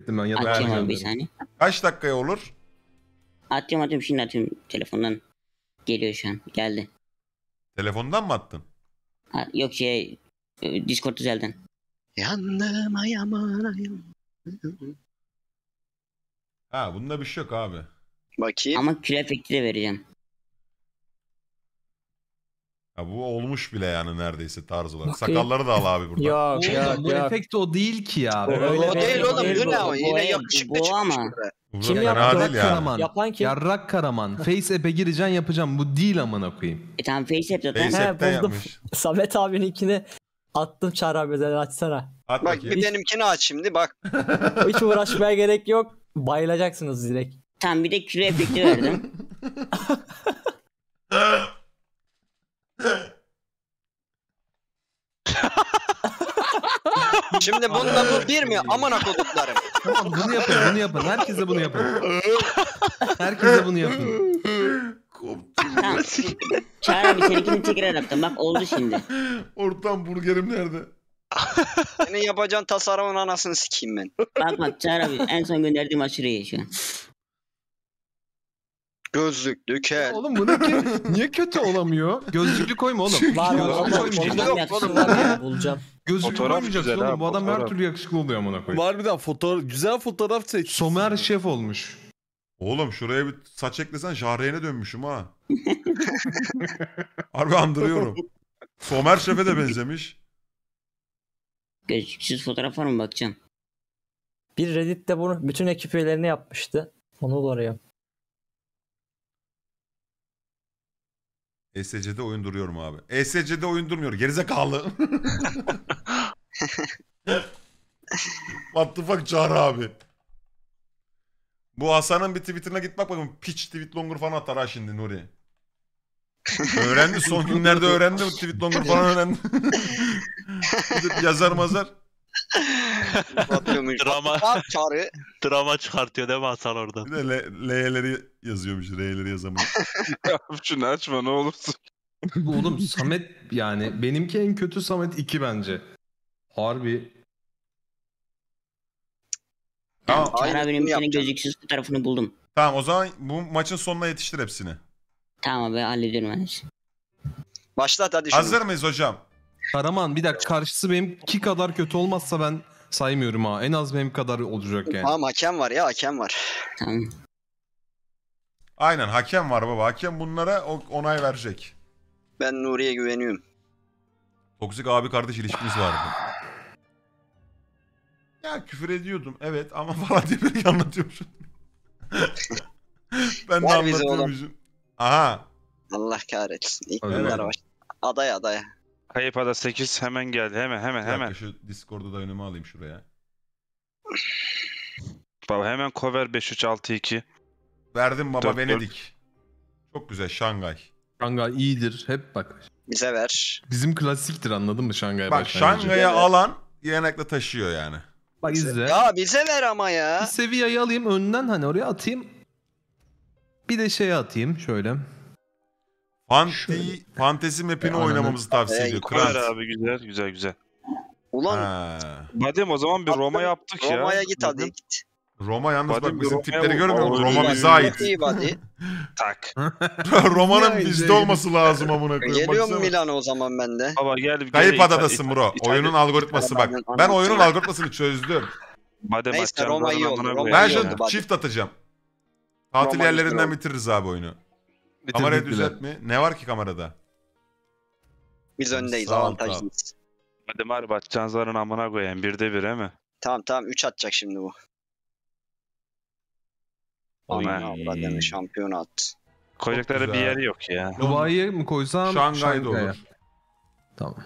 ettim ben. Ya da Atacağım abi bir vereceğim. saniye. Kaç dakikaya olur? Atıyorum şimdi atıyorum telefondan. Geliyor şu an. Geldi. Telefondan mı attın? Yok Discord özelden. Yandım ayamayım. Ha bunda bir şey yok abi. Bakayım. Ama küre efekti de vereceğim. Ya bu olmuş bile yani neredeyse tarz olarak. Bakayım. Sakalları da al abi burada. Yok Oğlum bu yok. efekt o değil ki ya. Öyle O değil oğlum, bu ne o? Yine Bu yakışıklı bu çıkmış ama. burada. Bu Kim da yaptı? fena değil Yarrak yani. Karaman. Yapan kim? Yarrak Karaman. Face app'e gireceksin yapacağım. Bu değil amına koyayım. Tamam FaceApp zaten. FaceApp'ten buldum. yapmış. Samet abininkini attım Çağrı abi özel açsana. At Bak bakayım. bir benimkini aç şimdi bak. Hiç uğraşmaya gerek yok. Bayılacaksınız direkt. Tamam bir de küre efekti verdim. Şimdi bunda bu bir mi? Amına koduklarım. Tamam bunu yapın, bunu yapın. Herkese bunu yapın. Herkese bunu yapın. Tamam. Çağrı abi seninkini tekrar attım. Bak oldu şimdi. Ortam burgerim nerede? Senin yapacağın tasarımın anasını sikeyim ben. Bak Çağrı abi en son gönderdiğim aşırı iyi şu an. Gözlüklü kel. Oğlum bu ne ki? Niye kötü olamıyor? Gözlüklü koyma oğlum. Var Gözlüklü var ama koymayacaksın. ondan yakışır var ya bulacağım. Gözlüklü Fotoğraf koymayacaksın güzel oğlum. ha, Bu adam her fotoğraf. türlü yakışıklı oluyor amına koyayım. Harbiden güzel fotoğraf seç. Somer şef olmuş. Oğlum şuraya bir saç eklesen Jahreyn'e dönmüşüm ha. Harbi andırıyorum. Somer Şef'e de benzemiş. Gözlüksüz fotoğraf var mı bakacağım. Bir Reddit'te bunu bütün ekip üyelerine yapmıştı. Onu da arıyorum. ESC'de oyun duruyorum abi. ESC'de oyun durmuyor. Gerizekalı. What the fuck Çağrı abi. Bu Hasan'ın bir tweetine git bak bakın. Pitch tweet longer falan atar ha şimdi Nuri. Öğrendi son günlerde öğrendi. Tweet longer falan öğrendi. Yazar mazar. Batıyormuş. Drama. Bak Çağrı. Drama çıkartıyor değil mi Hasan oradan? Bir de L'leri yazıyormuş. R'leri yazamıyor. Şunu açma ne olursun. Oğlum Samet yani benimki en kötü Samet 2 bence. Harbi. Tamam. Çağrı Aynısını abinin bir tane yapacağım. gözlüksüz fotoğrafını buldum. Tamam o zaman bu maçın sonuna yetiştir hepsini. Tamam abi hallediyorum ben hepsini. Başlat hadi şunu. Hazır mıyız hocam? Karaman bir dakika karşısı benimki kadar kötü olmazsa ben saymıyorum ha. En az benim kadar olacak yani. Tamam hakem var ya hakem var. Tamam. Aynen hakem var baba. Hakem bunlara onay verecek. Ben Nuri'ye güveniyorum. Toksik abi kardeş ilişkimiz vardı. Ya küfür ediyordum evet ama falan diye bir anlatıyormuşum. Ben de Var bize anlatıyormuşum. Aha. Allah kahretsin. İlk Öyle bunlar mi? var. Adaya. Kayıp ada 8 hemen geldi hemen. Bir dakika, şu Discord'u da önüme alayım şuraya. Baba hemen cover 5-3-6-2. Verdim baba 4-4. Venedik. Çok güzel Şangay. Şangay iyidir. Hep bak. Bize ver. Bizim klasiktir anladın mı Şangay Bak başlangıcı? Şangay'a alan genellikle taşıyor yani. Bak izle. Ya bize ver ama Bir ya. Sevilla'yı alayım önden hani oraya atayım. Bir de şeye atayım şöyle. Fantezi map'ini Ananı- oynamamızı tavsiye ediyor. Cover Krant. abi güzel. Ulan Ha. Badem o zaman bir Roma yaptık ya. Roma'ya git hadi Badem, git. Roma yalnız Badem bak bir bizim Roma'ya tipleri görmüyor musun? vur. Roma İyi bize bak. ait. İyi hadi. Tak. Roma'nın Ya, bizde izle, olması lazım amına koyayım. Geliyorum Baksana. Milano o zaman ben de. Baba gel. Kayıp adadasın bro. İtalya- Oyunun algoritması bak. Ben oyunun algoritmasını çözdüm. Badem Neyse, açacağım, Roma iyi amına oldu, koyayım Roma Ben iyi ya. oldu. şu bak. çift atacağım. Tatil Roma yerlerinden güzel oldu. bitiririz abi oyunu. Bitirdik Kamerayı bile. düzelt mi? Ne var ki kamerada? Biz öndeyiz Sağ ol, avantajlıyız. Badem harbi atacağınızların amına koyayım. 1'de 1 he mi? Tamam 3 atacak şimdi bu. Oy. Allah deme şampiyonu at. Koyacakları Çok bir güzel. yeri yok ya. Dubai'ye mi koysam? Şangay'da Şangay'a. olur. Tamam.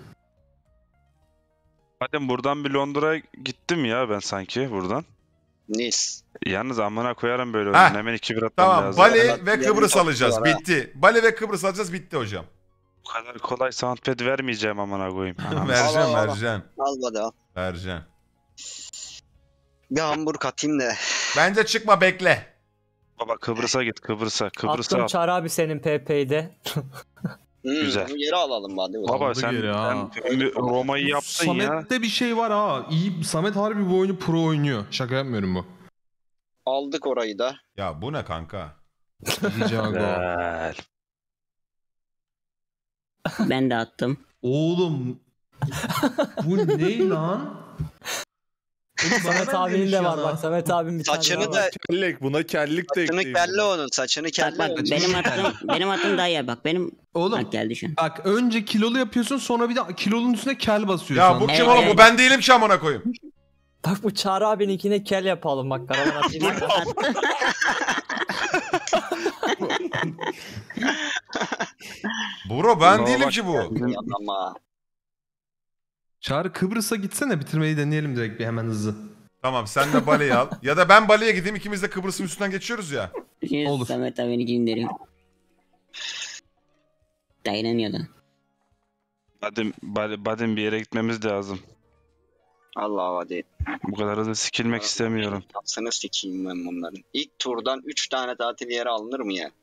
Badem buradan bir Londra gittim ya ben sanki buradan. Nice. Yalnız amına koyarım böyle Heh. oyunu. Hemen 2-1 atmam Tamam lazım. Bali Evet, ve yerini Kıbrıs çok alacağız. güzel ha. Bitti. Bali ve Kıbrıs alacağız. Bitti hocam. Bu kadar kolay soundpad vermeyeceğim amına koyayım. Vereceksin al. vereceksin. Al hadi al. Vereceksin. Bir hamburg atayım da. Bence çıkma bekle. Baba Kıbrıs'a git Kıbrıs'a. Kıbrıs'a Attım at. Çağrı abi senin PP'de. Güzel. Bunu geri alalım hadi. Baba Aldı sen, geri ha. sen Roma'yı yaptın ya. Samet'te bir şey var ha. İyi, Samet harbi bu oyunu pro oynuyor. Şaka yapmıyorum bu. Aldık orayı da. Ya bu ne kanka? Dijago. Güzel. Ben de attım. Oğlum. Bu ne lan? Samet abinin de var bak. Samet abinin bir tane Saçını daha da var. Kellek buna kellik de saçını ekleyin. kelle onun. Saçını Bak kelle bak onun. benim attım daha iyi bak. Benim Oğlum. bak geldi şu an. Bak önce kilolu yapıyorsun sonra bir de kilolun üstüne kel basıyorsun. Ya bu kim oğlum? Bu ben değilim ki amına koyayım. Bak bu Çağrı abininkine kel yapalım bak. Karavan atayım. Bro ben Baba değilim bak ki bu. Ama Çağrı Kıbrıs'a gitsene bitirmeyi deneyelim direkt bir hemen hızlı. Tamam sen de Bali'yi al. Ya da ben Bali'ye gideyim, ikimiz de Kıbrıs'ın üstünden geçiyoruz ya. Olur. Samet abini gönderim. Dayanamıyordu. Badem bir yere gitmemiz lazım. Allah hadi. Bu kadar hızlı sikilmek istemiyorum. Yapsana sikeyim ben bunların. İlk turdan 3 tane tatil yeri alınır mı ya?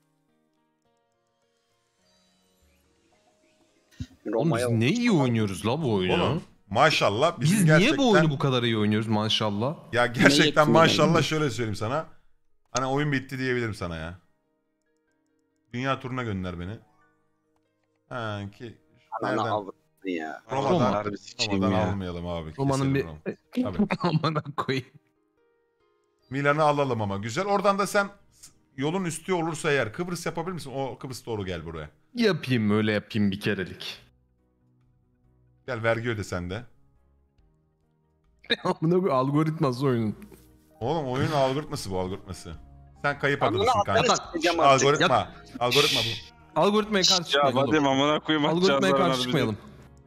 Oğlum biz ne iyi oynuyoruz la bu oyunu. Oğlum maşallah bizim Biz gerçekten... niye bu oyunu bu kadar iyi oynuyoruz maşallah? Ya Ne gerçekten yetmiyor maşallah yani? şöyle söyleyeyim sana. Hani oyun bitti diyebilirim sana ya. Dünya turuna gönder beni. Ha ki Ananı nereden? avradını ya. Roma'dan, Harbi sikeyim Roma'dan ya. almayalım abi. Roma'nın bir... keselim Roma. Tabii. Amına koyayım. Milan'ı alalım ama güzel. Oradan da sen yolun üstü olursa eğer Kıbrıs yapabilir misin? O Kıbrıs doğru gel buraya. Yapayım öyle yapayım bir kerelik. Gel vergi öde sen de. Amına koyayım algoritması oyunun. Oğlum oyunun algoritması bu algoritması. Sen kayıp Ananı adadasın atlarız kanka. sikeceğim artık. Algoritma. Algoritma bu. Algoritmaya karşı Ya çıkmayalım. oğlum. Badem amına koyayım atacağız. Algoritmaya lan karşı harbi. çıkmayalım.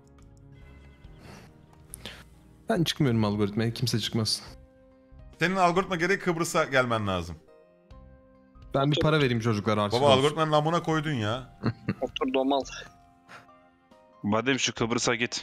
Ben çıkmıyorum algoritmaya kimse çıkmaz. Senin algoritma gereği Kıbrıs'a gelmen lazım. Ben bir para vereyim çocuklara harçlık Baba olsun. algoritmanın amına koydun ya. Otur domal. Badem şu Kıbrıs'a git.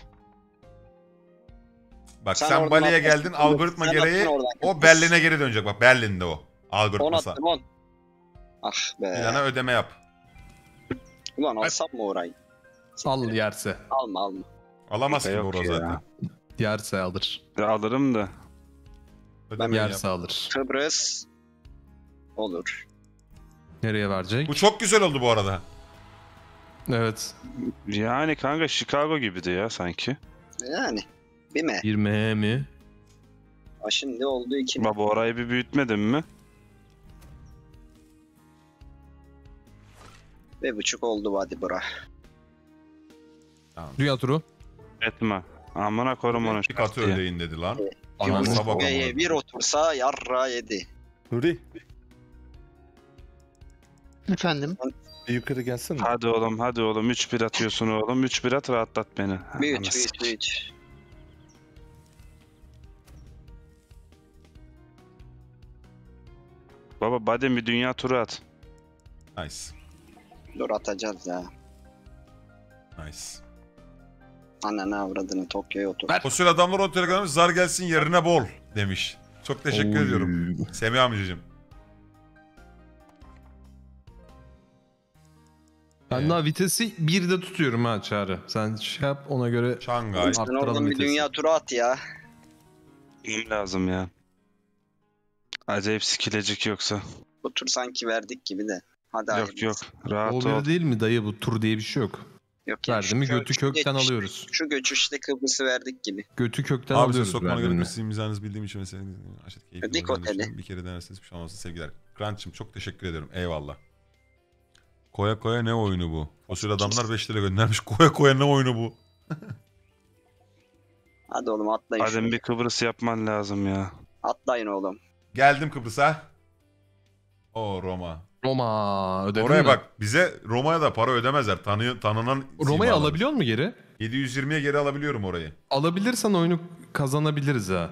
Bak Sen sen oradan Bali'ye atlasın. geldin algoritma Sen gereği attın oradan. o Berlin'e geri dönecek. Bak Berlin'de o. 10 Algoritması. attım 10. Ah be. Milan'a ödeme yap. Ulan alsam mı orayı? Al yerse. Alma alma. Alamazsın Yok Bora ya. zaten. Yerse alır. Ya alırım da. Ödemeyi yap. Yerse alır. Kıbrıs. Olur. Nereye verecek? Bu çok güzel oldu bu arada. Evet. Yani kanka Chicago gibiydi ya sanki. Yani. Bir mi? Bir M mi? Ha şimdi oldu 2 mi? Baba orayı bir büyütmedin mi? 1,5 oldu hadi bura. Dünya turu. Etme. Amına korum onu. Bir katı ödeyin dedi lan. Ananı Anasına bak Ve ama. bir otursa yarra yedi. Nuri Efendim? bir yukarı gelsene. Hadi oğlum hadi oğlum 3-1 atıyorsun oğlum 3-1 at rahatlat beni. Bir Ana üç, sik. bir üç. Baba Badem bir dünya turu at. Nice. Dur atacağız ya. Nice. Ananı avradını Tokyo'ya otur. Fosil adamlar o telegramı zar gelsin yerine bol demiş. Çok teşekkür ediyorum. Semih amcacığım. Ben daha vitesi 1'de tutuyorum ha Çağrı. Sen şey yap ona göre Şangay. Sen arttıralım oradan bir vitesi. dünya turu at ya. Benim lazım ya. Acayip sikilecek yoksa. Bu tur sanki verdik gibi de. Hadi Yok hayırlısı. yok rahat O ol. bir değil mi dayı bu tur diye bir şey yok. Yok ya, Verdi mi şu götü göç- kökten geçiş- alıyoruz. Şu göçüşte Kıbrıs'ı verdik gibi. Götü kökten Abi size alıyoruz sokmana verdi gerek mi? yok. Sizin imzanızı bildiğim için mesela aşağıdaki keyifli Dik oyunları oteli. düşünüyorum. Bir kere denerseniz bir şey olmasın sevgiler. Grant'cığım çok teşekkür ederim. Eyvallah. Koya koya ne oyunu bu? Fosil adamlar 5 lira göndermiş. Koya koya ne oyunu bu? Hadi oğlum atlayın Badem şunu. bir Kıbrıs yapman lazım ya. Atlayın oğlum. Geldim Kıbrıs'a. O Roma. Roma ödedin Oraya mi? bak bize Roma'ya da para ödemezler. Tanınan Roma'yı simalar. alabiliyor mu geri? 720'ye geri alabiliyorum orayı. Alabilirsen oyunu kazanabiliriz ha.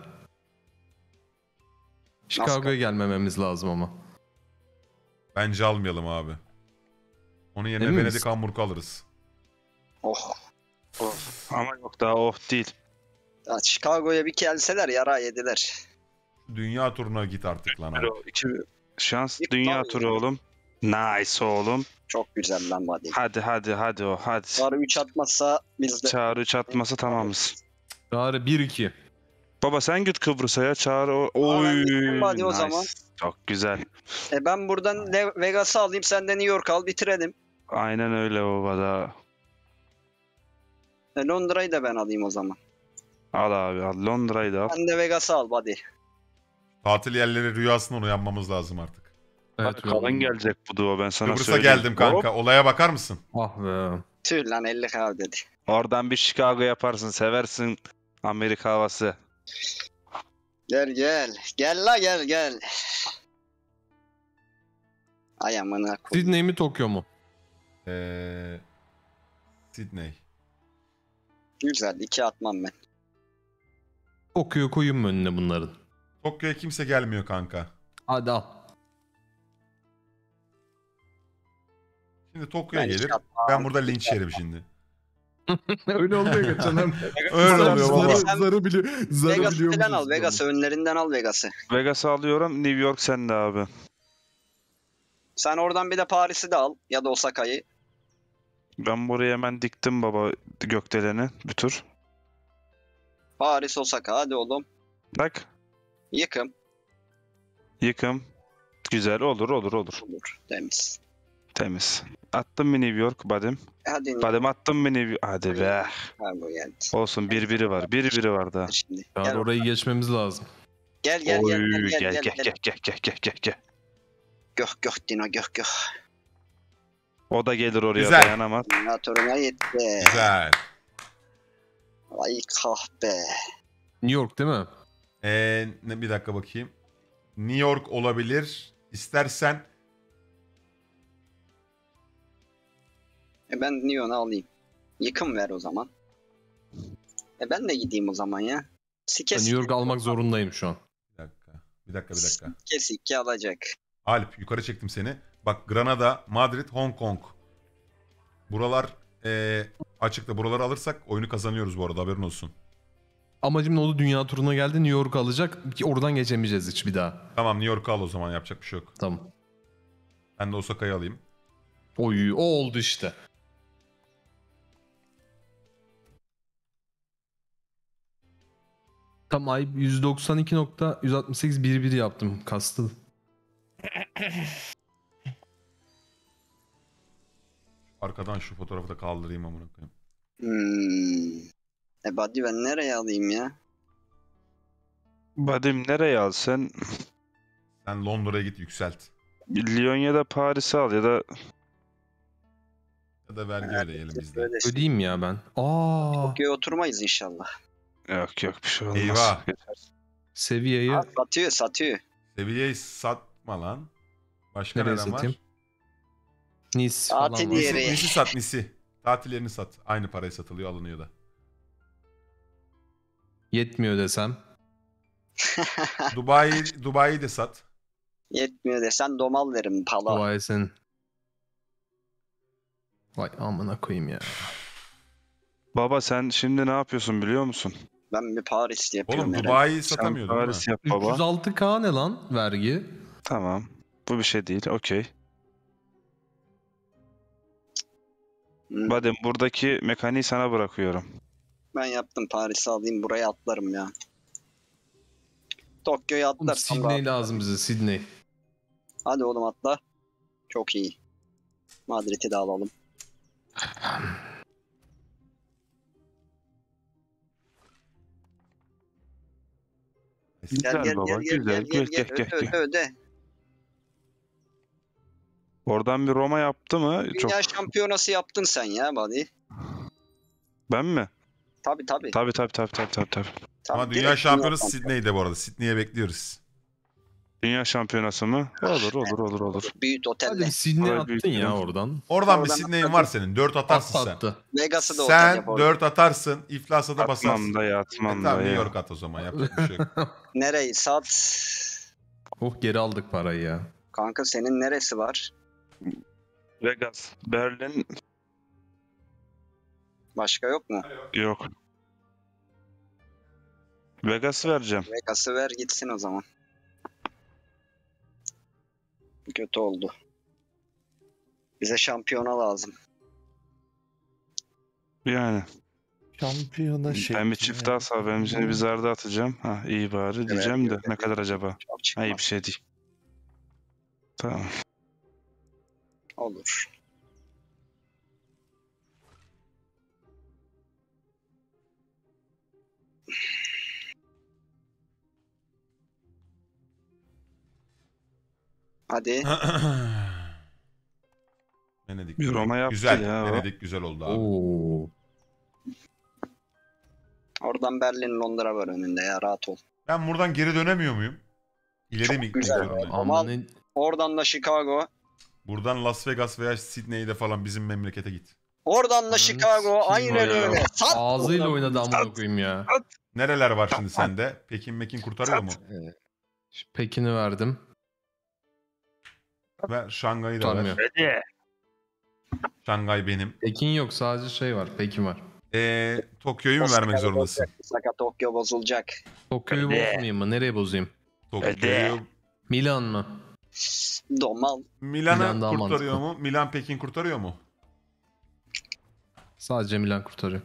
Chicago'ya gelmememiz lazım ama. Bence almayalım abi. Onun yerine Emin Venedik misin? Hamburg'u alırız. Oh. Ama yok daha oh değil. Ya Chicago'ya bir gelseler yara yediler. Dünya turuna git artık lan abi. İki şans Git dünya lan turu ya. oğlum. Nice oğlum. Çok güzel lan buddy. Hadi o hadi. Çağrı 3 atmazsa biz de Çağrı 3 atması tamamız. Çağrı 1-2. Baba sen git Kıbrıs'a ya Çağrı. ben gittim hadi o zaman. Çok güzel. Ben buradan Vegas'ı alayım, sen de New York al, bitirelim. Aynen öyle baba da. Londra'yı da ben alayım o zaman. Al abi al. Londra'yı da al. Sen de Vegas'ı al buddy. Tatil yerleri rüyasından uyanmamız lazım artık. Evet, Kalın gelecek bu duo ben sana Kıbrıs'a söyleyeyim. geldim kanka. Olaya bakar mısın? Ah be. Tüh lan 50K dedi. Oradan bir Chicago yaparsın. Seversin Amerika havası. Gel. Gel la gel. Ay amına koyayım. Sydney mi Tokyo mu? Sydney. Güzel, 2 atmam ben. Tokyo'yu koyayım mı önüne bunların? Tokyo'ya kimse gelmiyor kanka. Hadi al. Şimdi Tokyo'ya Ben hiç gelir. atmam. Ben burada linç yerim şimdi. Öyle oluyor geçen hem. Öyle oluyor baba. Zarı biliyor. Zarı Vegas'ı biliyor falan al, musunuz? Vegas'ı önlerinden al Vegas'ı. Vegas'ı alıyorum. New York sende abi. Sen oradan bir de Paris'i de al ya da Osaka'yı. Ben buraya hemen diktim baba gökdeleni bir tur. Paris, Osaka hadi oğlum. Bak. Yıkım. Yıkım. Güzel olur. Olur, temiz. Temiz. Attım mı New York badim? Hadi Badim attım mı New York? Hadi be. Ha, bu geldi. Olsun 1-1'i var. 1-1'i var daha. Şimdi. Yani orayı geçmemiz lazım. Gel. Oy, Gel. gel. Göh Dino göh. O da gelir oraya Güzel. dayanamaz. Natörüne yetti. Güzel. Ay kahpe. New York değil mi? Bir dakika bakayım. New York olabilir. İstersen Ben Neon'u alayım. Yıkım ver o zaman. Ben de gideyim o zaman ya. Ben Sike New York almak zorundayım şu an. bir dakika. Sike alacak. Alp yukarı çektim seni. Bak Granada, Madrid, Hong Kong. Buralar açıkta. Buraları alırsak oyunu kazanıyoruz bu arada, haberin olsun. Amacım ne oldu? Dünya turuna geldi. New York alacak. Ki oradan geçemeyeceğiz hiç bir daha. Tamam, New York'u al o zaman, yapacak bir şey yok. Tamam. Ben de Osaka'yı alayım. Oy, o oldu işte. Tam ay 192.168 1-1 yaptım. Kastı. Arkadan şu fotoğrafı da kaldırayım amına koyayım. Buddy ben nereye alayım ya? Badim nereye al sen? Sen Londra'ya git, yükselt. Lyon ya da Paris'i al ya da Ya da vergi ödeyelim biz de. Böyle Ödeyeyim ya ben. Aa, Tokyo'ya oturmayız inşallah. yok bir şey olmaz. Eyvah. seviyeyi Satıyor. Seviyeyi satma lan. Başka nereye neden var? satayım? Nice falan Tatil var. yeri. Nisi sat, Nisi. Tatil yerini sat. Aynı paraya satılıyor, alınıyor da. Yetmiyor desem. Dubai'yi de sat. Yetmiyor desen domal derim pala. Vay sen. Vay amına koyayım ya. Baba sen şimdi ne yapıyorsun biliyor musun? Ben bir Paris yapıyorum. Oğlum herhalde. Dubai'yi Sen satamıyordun değil mi? Paris yap baba. 306k ne lan vergi? Tamam. Bu bir şey değil. Okey. Hı. Badim buradaki mekaniği sana bırakıyorum. Ben yaptım, Paris'i alayım, buraya atlarım ya. Tokyo'ya Oğlum, atlar. Sydney lazım bize, Sydney. Hadi oğlum atla. Çok iyi. Madrid'i de alalım. Güzel baba. Güzel. Gel. Öde. Oradan bir Roma yaptı mı? Çok. Dünya şampiyonası yaptın sen ya buddy. Ben mi? Tabii. Tabii. Ama Tabii, dünya direkt şampiyonası şampiyon. Sydney'de bu arada. Sydney'e bekliyoruz. Dünya şampiyonası mı? Olur. Büyük Hadi otelle. bir Sydney Oraya attın büyük ya bir- oradan. Oradan bir Oradan Sydney'in var senin. 4 atarsın sen. Attı. Vegas'ı da otel Sen yap orada. 4 atarsın. İflasa da basarsın. Atmam da ya. Tamam, New York at o zaman. Yapacak bir şey yok. Nereyi sat? Oh, geri aldık parayı ya. Kanka senin neresi var? Vegas. Berlin Başka yok mu? yok. Vegas'ı vereceğim. Vegas'ı ver gitsin o zaman. Kötü oldu. Bize şampiyona lazım. Yani. Şampiyona şey. Ben bir çift daha sağ. Ben seni bir zarda atacağım. Ha iyi bari diyeceğim de. Ne kadar acaba? Çok Ha çıkmaz. iyi bir şey değil. Tamam. Olur. Hadi. Venedik. Bir Roma yaptı güzel. ya o. Venedik güzel oldu abi. Oo. Oradan Berlin, Londra var önünde ya, rahat ol. Ben buradan geri dönemiyor muyum? İleri Çok mi gitmek güzel. zorundayım? Ama- Ama ne... Oradan da Chicago. Buradan Las Vegas veya Sydney'de falan bizim memlekete git. Oradan da Ananı Chicago. sikeyim Aynen ya. öyle. Sat. Ağzıyla oynadı amına koyayım ya. Nereler var şimdi sende? Pekin kurtarıyor mu? Pekin'i verdim. Ve Şangay'ı da Tutarmıyor. ver. Şangay benim. Pekin yok, sadece şey var. Pekin var. Tokyo'yu mu vermek zorundasın? Osaka, Tokyo bozulacak. Tokyo'yu bozmayayım mı? Nereye bozayım? Tokyo'yu... Milan mı? Domal. Milan Milan'ı daha kurtarıyor mantıklı. mu? Milan Pekin kurtarıyor mu? Sadece Milan kurtarıyor.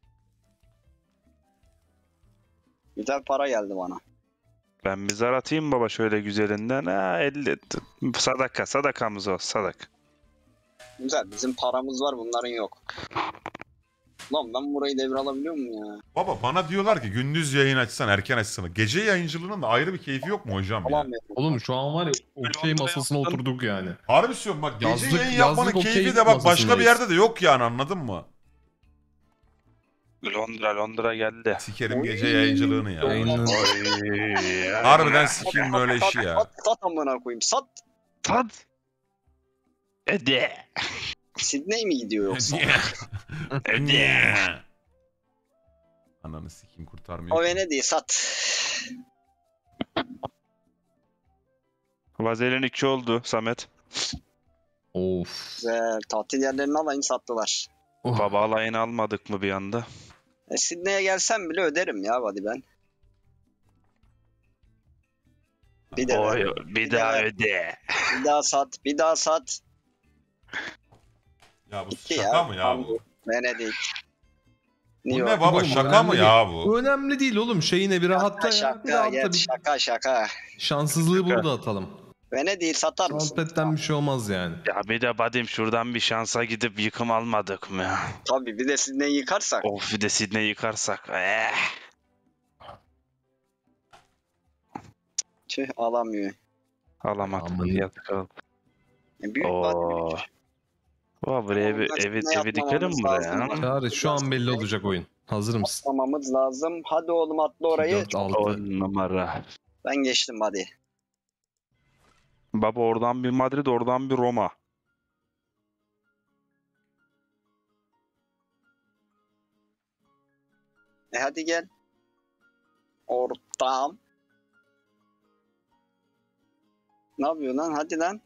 Güzel para geldi bana. Ben bir zar atayım baba şöyle güzelinden. Ha 50. Sadakamız o sadak. Güzel. Bizim paramız var, bunların yok. Lan ben burayı devralabiliyor muyum ya? Baba bana diyorlar ki gündüz yayın açsan, erken açsana. Gece yayıncılığının da ayrı bir keyfi yok mu hocam ya? Alamıyorum. Oğlum şu an var ya okey masasına oturduk yani. Harbi söylüyorum bak, gece Yazlık- yayın yapmanın yazlık keyfi okey de bak başka bir masasındayız. yerde de yok yani, anladın mı? Londra geldi. Sikerim gece yayıncılığını ya. Yayının... Harbiden sikeyim böyle işi ya. Sat amına koyayım. Sat. Tat. Ede. Sydney mi gidiyor yoksa? Ede. Ananı sikeyim kurtarmıyor. O Venedik'i sat. Vazelin 2 oldu Samet. Of. Güzel. Tatil yerlerini alayım, sattılar. Oh. Baba alayını almadık mı bir anda? Sydney'e gelsem bile öderim ya, hadi ben. Bir de ver. Bir daha ver. öde. Bir daha sat. Bir daha sat. Ya bu Gitti şaka ya. mı ya bu? Venedik. Bu New ne York. baba, Oğlum, şaka mı önemli ya bu? Önemli değil oğlum. Şeyine bir rahatla ya. Bir Şaka, rahatla gel, bir. şaka. Şanssızlığı burada atalım. Venedik'i satar mısın? Sohbetten bir şey olmaz yani. Ya bir de Badim şuradan bir şansa gidip yıkım almadık mı? Tabii, bir de Sydney'i yıkarsak. Of bir de Sydney yıkarsak. Tüh, alamıyor. Alamadık. Aman. Yazık oldu. Büyük Oo. vadeli. Baba buraya bir evi dikelim buraya. Çağrı şu an belli olacak oyun. Hazır mısın? Atlamamız lazım. Hadi oğlum, atla orayı. 4, 6. 10 numara. Ben geçtim hadi. Baba oradan bir Madrid, oradan bir Roma. Hadi gel. Ortam. Ne yapıyorsun lan? Hadi lan.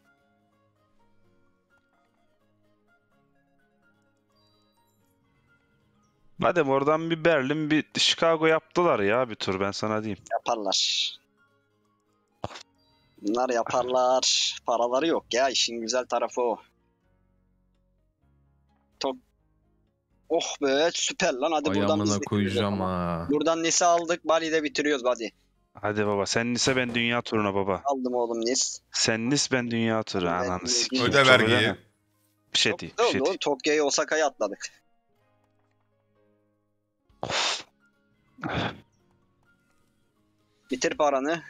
Madem oradan bir Berlin, bir Chicago yaptılar ya bir tur ben sana diyeyim. Yaparlar. Bunlar yaparlar. Paraları yok ya. İşin güzel tarafı o. Oh be, süper lan. Hadi buradan biz Ayağımına bitiriyoruz koyacağım ama. ha. Buradan Nice aldık. Bali'de bitiriyoruz hadi. Hadi baba sen Nice ben dünya turuna baba. Aldım oğlum Nice. Sen Nice ben dünya turu Ben ananı de- sikeyim. Öde Çok vergiyi. ödeme. Bir şey değil bir şey değil. Tokyo'yu, Osaka'ya atladık. Bitir paranı.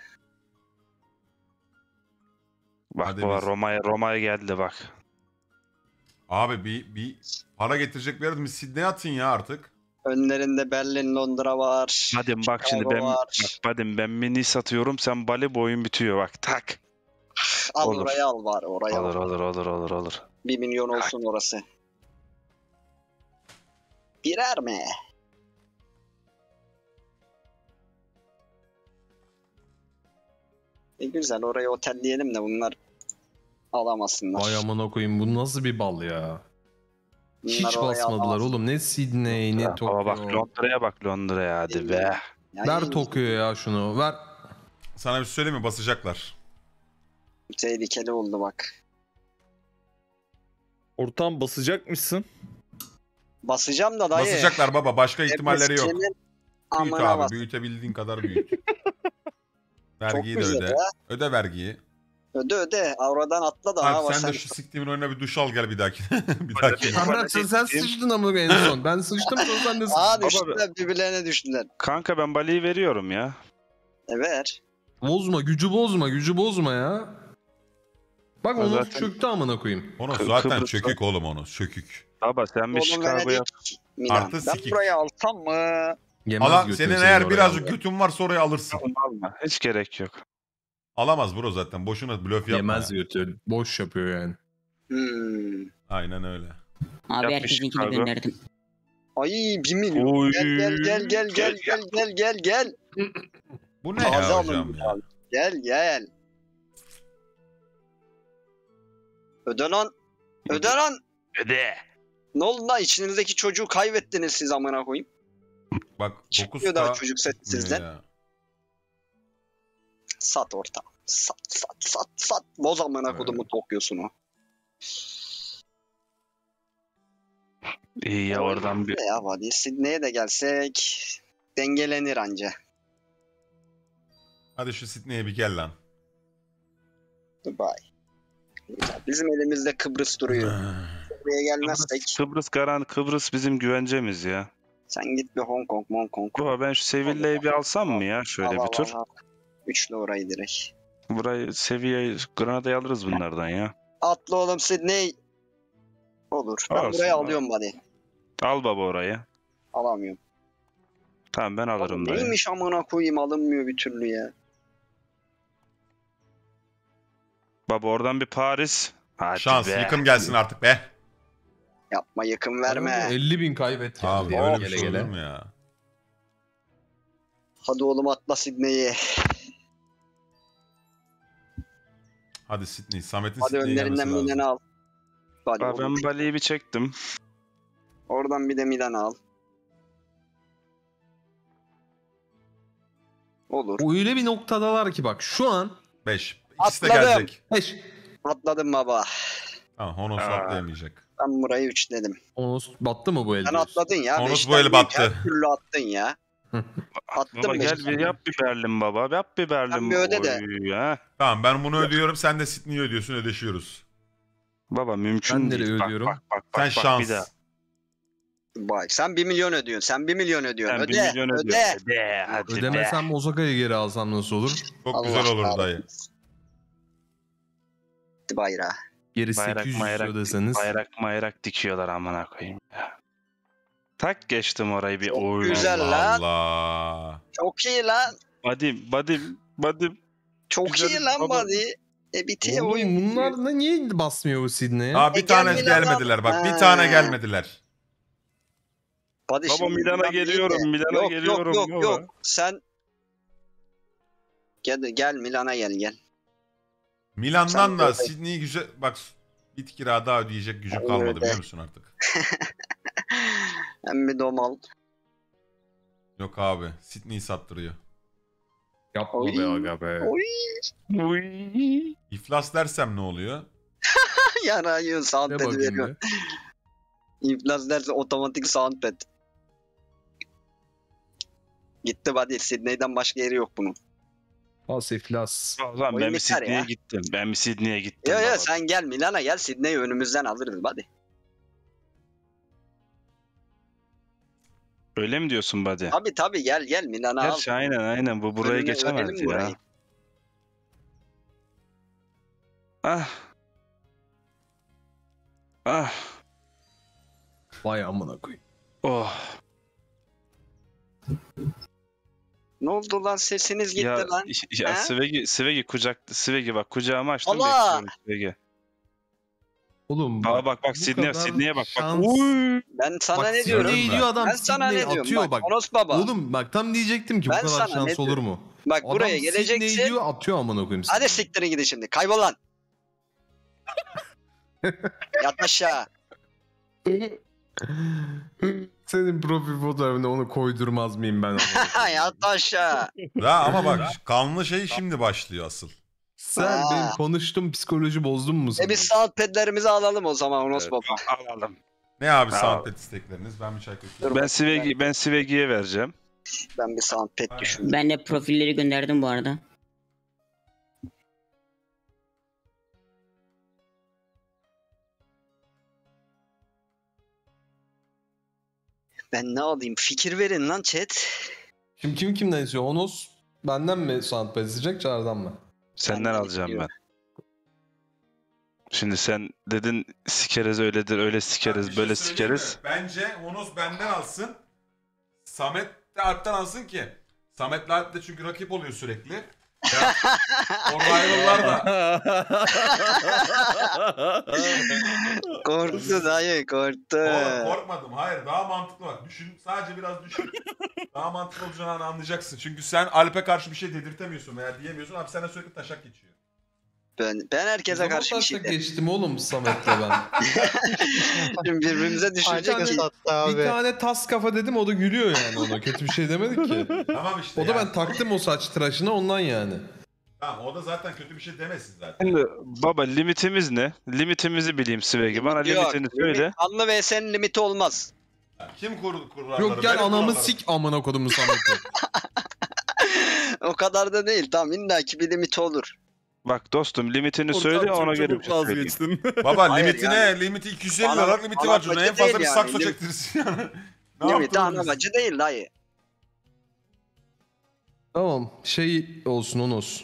Bak Hadi baba biz- Roma'ya geldi bak. Abi bir para getirecek bir yerde mi? Sydney'e atın ya artık. Önlerinde Berlin, Londra var. Badim bak şimdi Chicago ben var. bak Badim ben bir Nice atıyorum sen Bali boyun bitiyor bak tak. Al olur. oraya, al var oraya. Olur Al. olur. 1 milyon olsun orası. Birer mi? Güzel, oraya otelleyelim de bunlar alamasınlar. Vay amına koyayım, bu nasıl bir bal ya? Bunlar Hiç oraya basmadılar alamaz. oğlum. Ne Sydney ne Baba bak Tokyo. Londra'ya hadi be. Ya Ver iyi, Tokyo'ya ya şunu. Ver. Sana bir şey söyleyeyim mi? Basacaklar. tehlikeli oldu bak. Ortam basacakmışsın. Basacağım da dayı. Basacaklar baba. Başka ihtimalleri yok. Senin Büyüt amına abi. bas. Büyütebildiğin kadar büyüt. Vergiyi de güzel öde. ya. Öde vergiyi. Öde. Avradan atla da. Abi sen sen de şu siktiğimin oyuna bir duş al gel bir dahaki. bir dahaki. Sen sıçtın ama en son. Ben sıçtım sonra sen de sıçtın. Aa düştüler. Birbirlerine düştüler. Kanka ben Bali'yi veriyorum ya. Evet. Bozma, gücü bozma ya. Bak Ha, onu zaten- çöktü amına koyayım. Onu zaten Kıbrıs'ta- çökük oğlum onu. Çökük. Baba sen bir Oğlum Chicago Venedik. yap. Milan. Artı Ben sikik. burayı alsam mı? Yemez Alan götünü senin seni eğer oraya birazcık aldı. götün varsa orayı alırsın. Alma. Hiç gerek yok. Alamaz bro zaten. Boşuna blöf yapma. Yemez ya. götü. Boş yapıyor yani. Aynen öyle. Abi Yapmış herkesinkini Chicago. gönderdim. Ay 1 milyon. Oy. Gel. Bu ne Taze ya alın hocam ya? abi. Gel. Öde lan. Öde. Ne oldu lan içinizdeki çocuğu kaybettiniz siz amına koyayım. Bak 9 Çıkmıyor daha çocuk set sizden. ya. Sat orta. Sat. Boz amına kodumu Tokyo'sunu. İyi ya oradan bir... Ya hadi Sydney'e de gelsek dengelenir anca. Hadi şu Sydney'e bir gel lan. Dubai. Bizim elimizde Kıbrıs duruyor. Buraya gelmezsek Kıbrıs bizim güvencemiz ya. sen git bir Hong Kong. Baba ben şu Sevilla'yı bir alsam mı ya şöyle bir tur? Üçlü orayı direkt. Burayı Sevilla'yı Granada'yı alırız bunlardan ya. Atla oğlum Sydney. Olur. Ben Olsun burayı abi. alıyorum buddy. Al baba orayı. Alamıyorum. Tamam ben alırım dayı. Neymiş amına koyayım alınmıyor bir türlü ya. Baba oradan bir Paris. Hadi Şans be. yıkım gelsin artık be. Yapma yakın verme. 50.000 kaybet ya. Abi ya, öyle bir gele şey gele. olur mu ya? Hadi oğlum atla Sydney'i. Hadi Sydney. Samet'in Hadi Sydney'e gelmesi önlerinden lazım. Milan'ı al. Hadi Baba oğlum. ben Bali'yi bir çektim. Oradan bir de Milan'ı al. Olur. Öyle bir noktadalar ki bak şu an 5. İkisi de Atladım. gelecek. 5. Atladım baba. Tamam Honos Aa. atlayamayacak. Ben burayı 3 dedim. Onos battı mı bu elde? Sen atladın ya. Honos Beşten bu eli değil, battı. Her türlü attın ya. Attım Baba gel beşten. bir yap bir Berlin baba. Yap bir Berlin. Sen bir öde de. Oy, ha. Tamam ben bunu ödüyorum. Sen de Sydney'i ödüyorsun. Ödeşiyoruz. Baba mümkün Ben değil. nereye Bak, ödüyorum? Bak, Sen bir şans. daha. Bak sen 1 milyon ödüyorsun. Sen 1 milyon ödüyorsun. Sen Öde. 1 milyon öde. ödüyorsun. Öde. Hadi be. Ödemesem Osaka'yı geri alsam nasıl olur? Çok Allah güzel olur kahretsin. dayı. Hadi bayrağı. Geri Bayrak 800 mayrak, ödeseniz. bayrak dikiyorlar amına koyayım ya. Tak geçtim orayı bir Çok oy. güzel. Allah lan. Allah. Çok iyi lan. Badim. Çok Güzel iyi lan baba. buddy. Bitiyor Oğlum oyun. bunlar da niye basmıyor bu Sydney'e? Aa bir tane Gelmiyorlar. gelmediler bak. Bir Ha. tane gelmediler. Buddy Baba şimdi Milan'a Milan geliyorum, değil de. Milan'a geliyorum baba. Yok. Sen gel Milan'a gel. Milan'dan Sen da öde. Sydney'i güzel... Bak bir kira daha ödeyecek gücüm kalmadı Öde. biliyor musun artık? Hem bir domal. Yok abi. Sydney'i sattırıyor. Yapma Oy. be aga be. Oy. İflas dersem ne oluyor? Yarayıyor Ne soundpad'i bakayım veriyor. be. İflas derse otomatik soundpad. Gitti buddy. Sydney'den başka yeri yok bunun. Pas iflas. Lan Oyun ben bir biter Sydney'e ya. gittim. Ben bir Sydney'e gittim. Yo baba. sen gel Milan'a gel Sydney'i önümüzden alırız buddy. Öyle mi diyorsun Badi? Tabi gel Milan'a al. Gerçi aynen bu buraya Önüne geçemez ödelim ya. burayı. Ah. Vay amına koyayım. Oh. Ne oldu lan sesiniz gitti Ya, lan. ya Ha? Svegi bak kucağıma açtım Allah! bekliyorum Svegi. Oğlum Bak bu Sydney'e bak. şans- Uy. Ben sana Bak ne diyorum? Sydney diyor adam Ben sana ne Sydney diyorum? atıyor bak. Onos baba. Oğlum bak tam diyecektim ki Ben bu kadar sana ne şans olur diyorum? mu? Bak Adam buraya Sydney geleceksin. diyor atıyor amına koyayım. Hadi Sydney'i. siktirin gidin şimdi. Kaybol lan. Yat aşağı. Senin profil fotoğrafına onu koydurmaz mıyım ben? Yat aşağı. Ya ama bak kanlı şey şimdi başlıyor asıl. Sen benim konuştum psikoloji bozdun mu sen? Biz soundpad'lerimizi alalım o zaman Onos Evet. Baba. Alalım. Ne abi Tamam. soundpad istekleriniz? Ben bir çay kötüyüm. Ben Sivegi'ye vereceğim. Ben bir soundpad düşündüm. Ben de profilleri gönderdim bu arada. Ben ne alayım? Fikir verin lan chat. Şimdi kim kimden istiyor? Onos benden mi soundpad isteyecek Çağrı'dan mı? Senden Benden alacağım istiyor. ben. Şimdi sen dedin sikeriz öyledir, öyle Bir sikeriz, şey böyle söyleyeyim mi? sikeriz. Bence Honos benden alsın. Samet de Alp'ten alsın ki. Samet'le Alp de çünkü rakip oluyor sürekli. Ya, o rival'lar da. Korktu dayı korktu. Oğlum korkmadım. Hayır daha mantıklı bak. Düşün. Sadece biraz düşün. Daha mantıklı olacağını anlayacaksın. Çünkü sen Alp'e karşı bir şey dedirtemiyorsun veya diyemiyorsun. Alp sana sürekli taşak geçiyor. Ben herkese karşı bir şey derim. geçtim oğlum Samet'le ben. Şimdi birbirimize düşürecek Aynen. ki. Bir tane tas kafa dedim o da gülüyor yani ona. Kötü bir şey demedik ki. Tamam işte. O da yani. ben taktım o saç tıraşına ondan yani. Tamam o da zaten kötü bir şey demesin zaten. Şimdi baba limitimiz ne? Limitimizi bileyim Svegi. Bana limitini söyle. Anlı VS'nin limiti olmaz. Kim kuralları? Yok gel Benim anamı kurallarım. sik amına kodumu Samet'i. O kadar da değil. Tamam illaki bir limiti olur. Bak dostum limitini söyle ona göre bir şey söyleyeyim. Baba Hayır limitine yani. limiti 250 Ana- liralık limiti ana var çocuğun. En bacı fazla değil bir yani. sakso çektirirsin yani. Ne Limiti yaptınız? anamacı değil dayı. Tamam şey olsun Onos.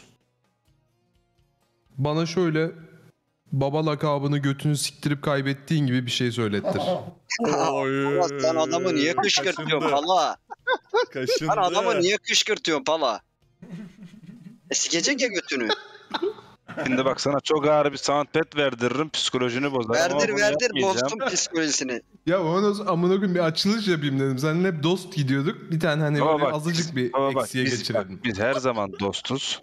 Bana şöyle baba lakabını götünü siktirip kaybettiğin gibi bir şey söylettir. Ama sen adamı niye kışkırtıyorsun pala? Sen adamı niye kışkırtıyorsun pala? Sikecek ya götünü. Şimdi bak sana çok ağır bir soundpad verdiririm psikolojini bozar. Ama Verdir bunu verdir yapmayacağım. bozdum psikolojisini. Ya Onos amına koyayım bir açılış yapayım dedim. Seninle hep dost gidiyorduk. Bir tane hani Baba böyle bak, azıcık bir Baba bak, eksiye biz, bak, geçirelim. biz her zaman dostuz.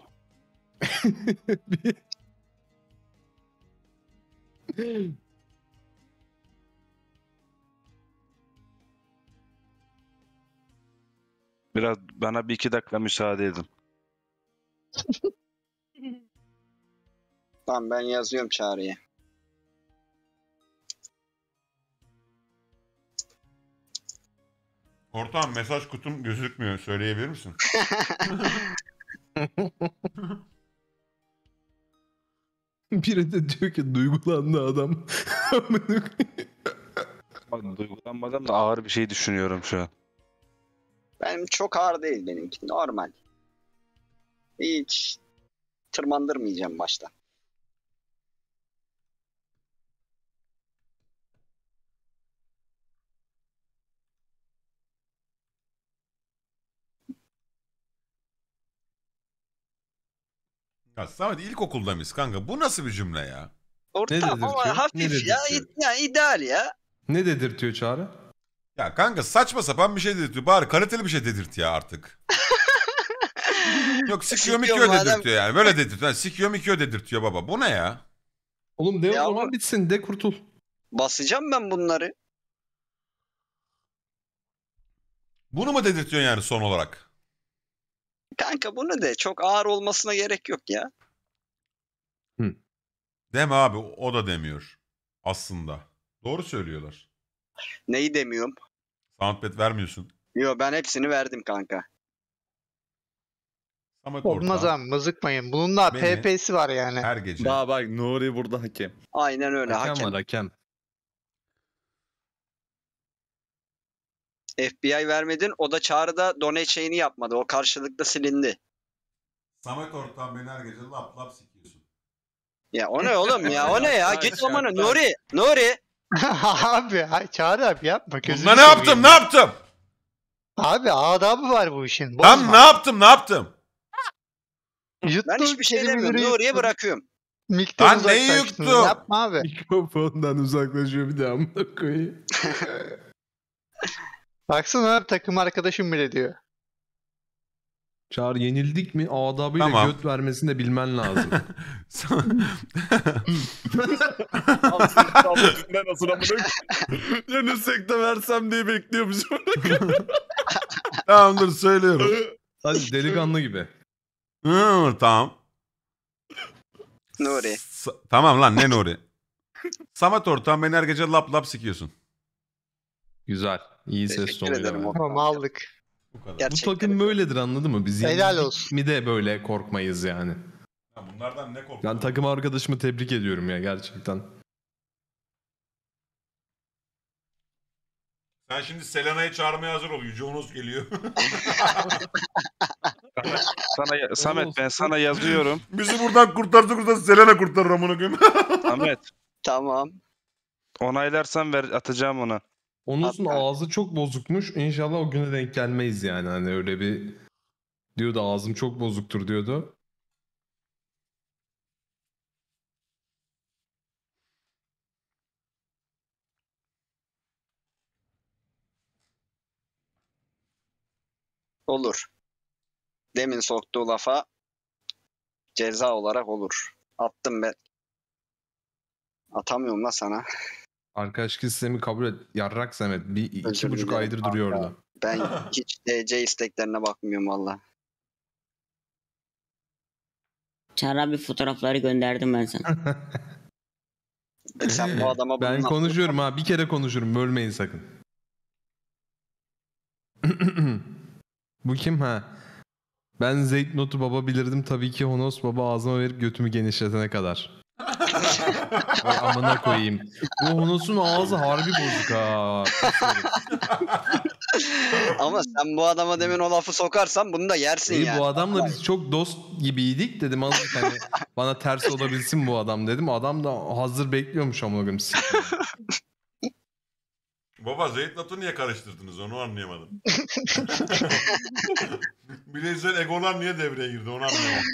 Biraz bana bir iki dakika müsaade edin. Tamam ben yazıyorum çağrıya. Ortağım mesaj kutum gözükmüyor. Söyleyebilir misin? Biri de diyor ki duygulandı adam. Amına koyayım. Bak, duygulanmadan da ağır bir şey düşünüyorum şu an. Benim çok ağır değil benimki. Normal. Hiç tırmandırmayacağım başta. Ya Samet ilkokulda mıyız kanka? Bu nasıl bir cümle ya? Orta dedirtiyor? ama Ne hafif ya. dedirtiyor? Ya ideal ya. Ne dedirtiyor Çağrı? Ya kanka saçma sapan bir şey dedirtiyor. Bari kaliteli bir şey dedirt ya artık. Yok sikiyor mikio Sikiyor madem- dedirtiyor yani. Böyle dedirtiyor. Yani, sikiyor mikio dedirtiyor baba. Bu ne ya? Oğlum de Ya o zaman bu- bitsin de kurtul. Basacağım ben bunları. Bunu mu dedirtiyor yani son olarak? Kanka bunu de çok ağır olmasına gerek yok ya. Deme abi o da demiyor. Aslında. Doğru söylüyorlar. Neyi demiyorum. Soundpad vermiyorsun. Yo ben hepsini verdim kanka. Samet Olmaz ortağım abi mızıkmayın. Bunun da Beni- PP'si var yani. her gece. Daha bak Nuri burada hakem. Aynen öyle hakem. var hakem. FBI vermedin. O da çağrıda donate şeyini yapmadı. O karşılıklı silindi. Samet ortağım beni her gece lap lap sikiyorsun. Ya o ne oğlum ya? O ne ya? Taş, Git taş, amanı. taş. Nuri. Nuri. Abi Çağrı abi yapma. gözünü Bunda ne seveyim yaptım? ya. Ne yaptım? Abi adabı var bu işin. Tam Bozma. ne yaptım? Ne yaptım? Yuttun Ben hiçbir şey kelimeleri demiyorum. Nuri'ye yuttun. bırakıyorum. Mikten Lan neyi uzaklaştın. yuttum? Yapma abi. Mikrofondan uzaklaşıyor bir de amına koyayım. Baksana abi takım arkadaşım bile diyor. Çağrı yenildik mi adabıyla Tamam. göt vermesini de bilmen lazım. Ben nasıl amına yenilsek de versem diye bekliyormuşum. Tamam dur söylüyorum. Hadi delikanlı gibi. Tamam. Nuri. Tamam lan ne Nuri? Samet ortağım beni her gece lap lap sikiyorsun. Güzel. İyi ses Teşekkür tonuyla. ederim. yani. Tamam aldık. Bu kadar. Bu Gerçekten. takım böyledir anladın mı? Biz Helal yenildik olsun. mi de böyle korkmayız yani. Ya bunlardan ne korkuyorsun? Ben takım arkadaşımı tebrik ediyorum ya gerçekten. Sen şimdi Selena'yı çağırmaya hazır ol. Yüce Onos geliyor. Samet ben sana yazıyorum. Bizi buradan kurtarsa Selena kurtarır amına koyayım. Samet Tamam. onaylarsan atacağım ona. Onos'un Hatta- ağzı çok bozukmuş. İnşallah o güne denk gelmeyiz yani. Hani öyle bir diyordu ağzım çok bozuktur diyordu. Olur. Demin soktuğu lafa ceza olarak olur. Attım ben. Atamıyorum la sana. Arkadaş sistemi kabul et. Yarrak Samet. Bir Özür 2,5 dilerim aydır duruyor kanka. orada. Ben hiç DC isteklerine bakmıyorum valla. Çağrı abi fotoğrafları gönderdim ben sana. Sen bu adama Ben bunu konuşuyorum ha. Bir kere konuşurum. Bölmeyin sakın. Bu kim ha? Ben Zeytnot'u baba bilirdim. Tabii ki Honos baba ağzıma verip götümü genişletene kadar. Ay amına koyayım. Bu Honos'un ağzı harbi bozuk ha. Ama sen bu adama demin o lafı sokarsan bunu da yersin İyi yani. bu adamla biz çok dost gibiydik dedim azıcık hani bana ters olabilsin bu adam dedim. Adam da hazır bekliyormuş amına koyayım. Baba Zeytnot'u niye karıştırdınız onu anlayamadım. Bireysel egolar niye devreye girdi onu anlayamadım.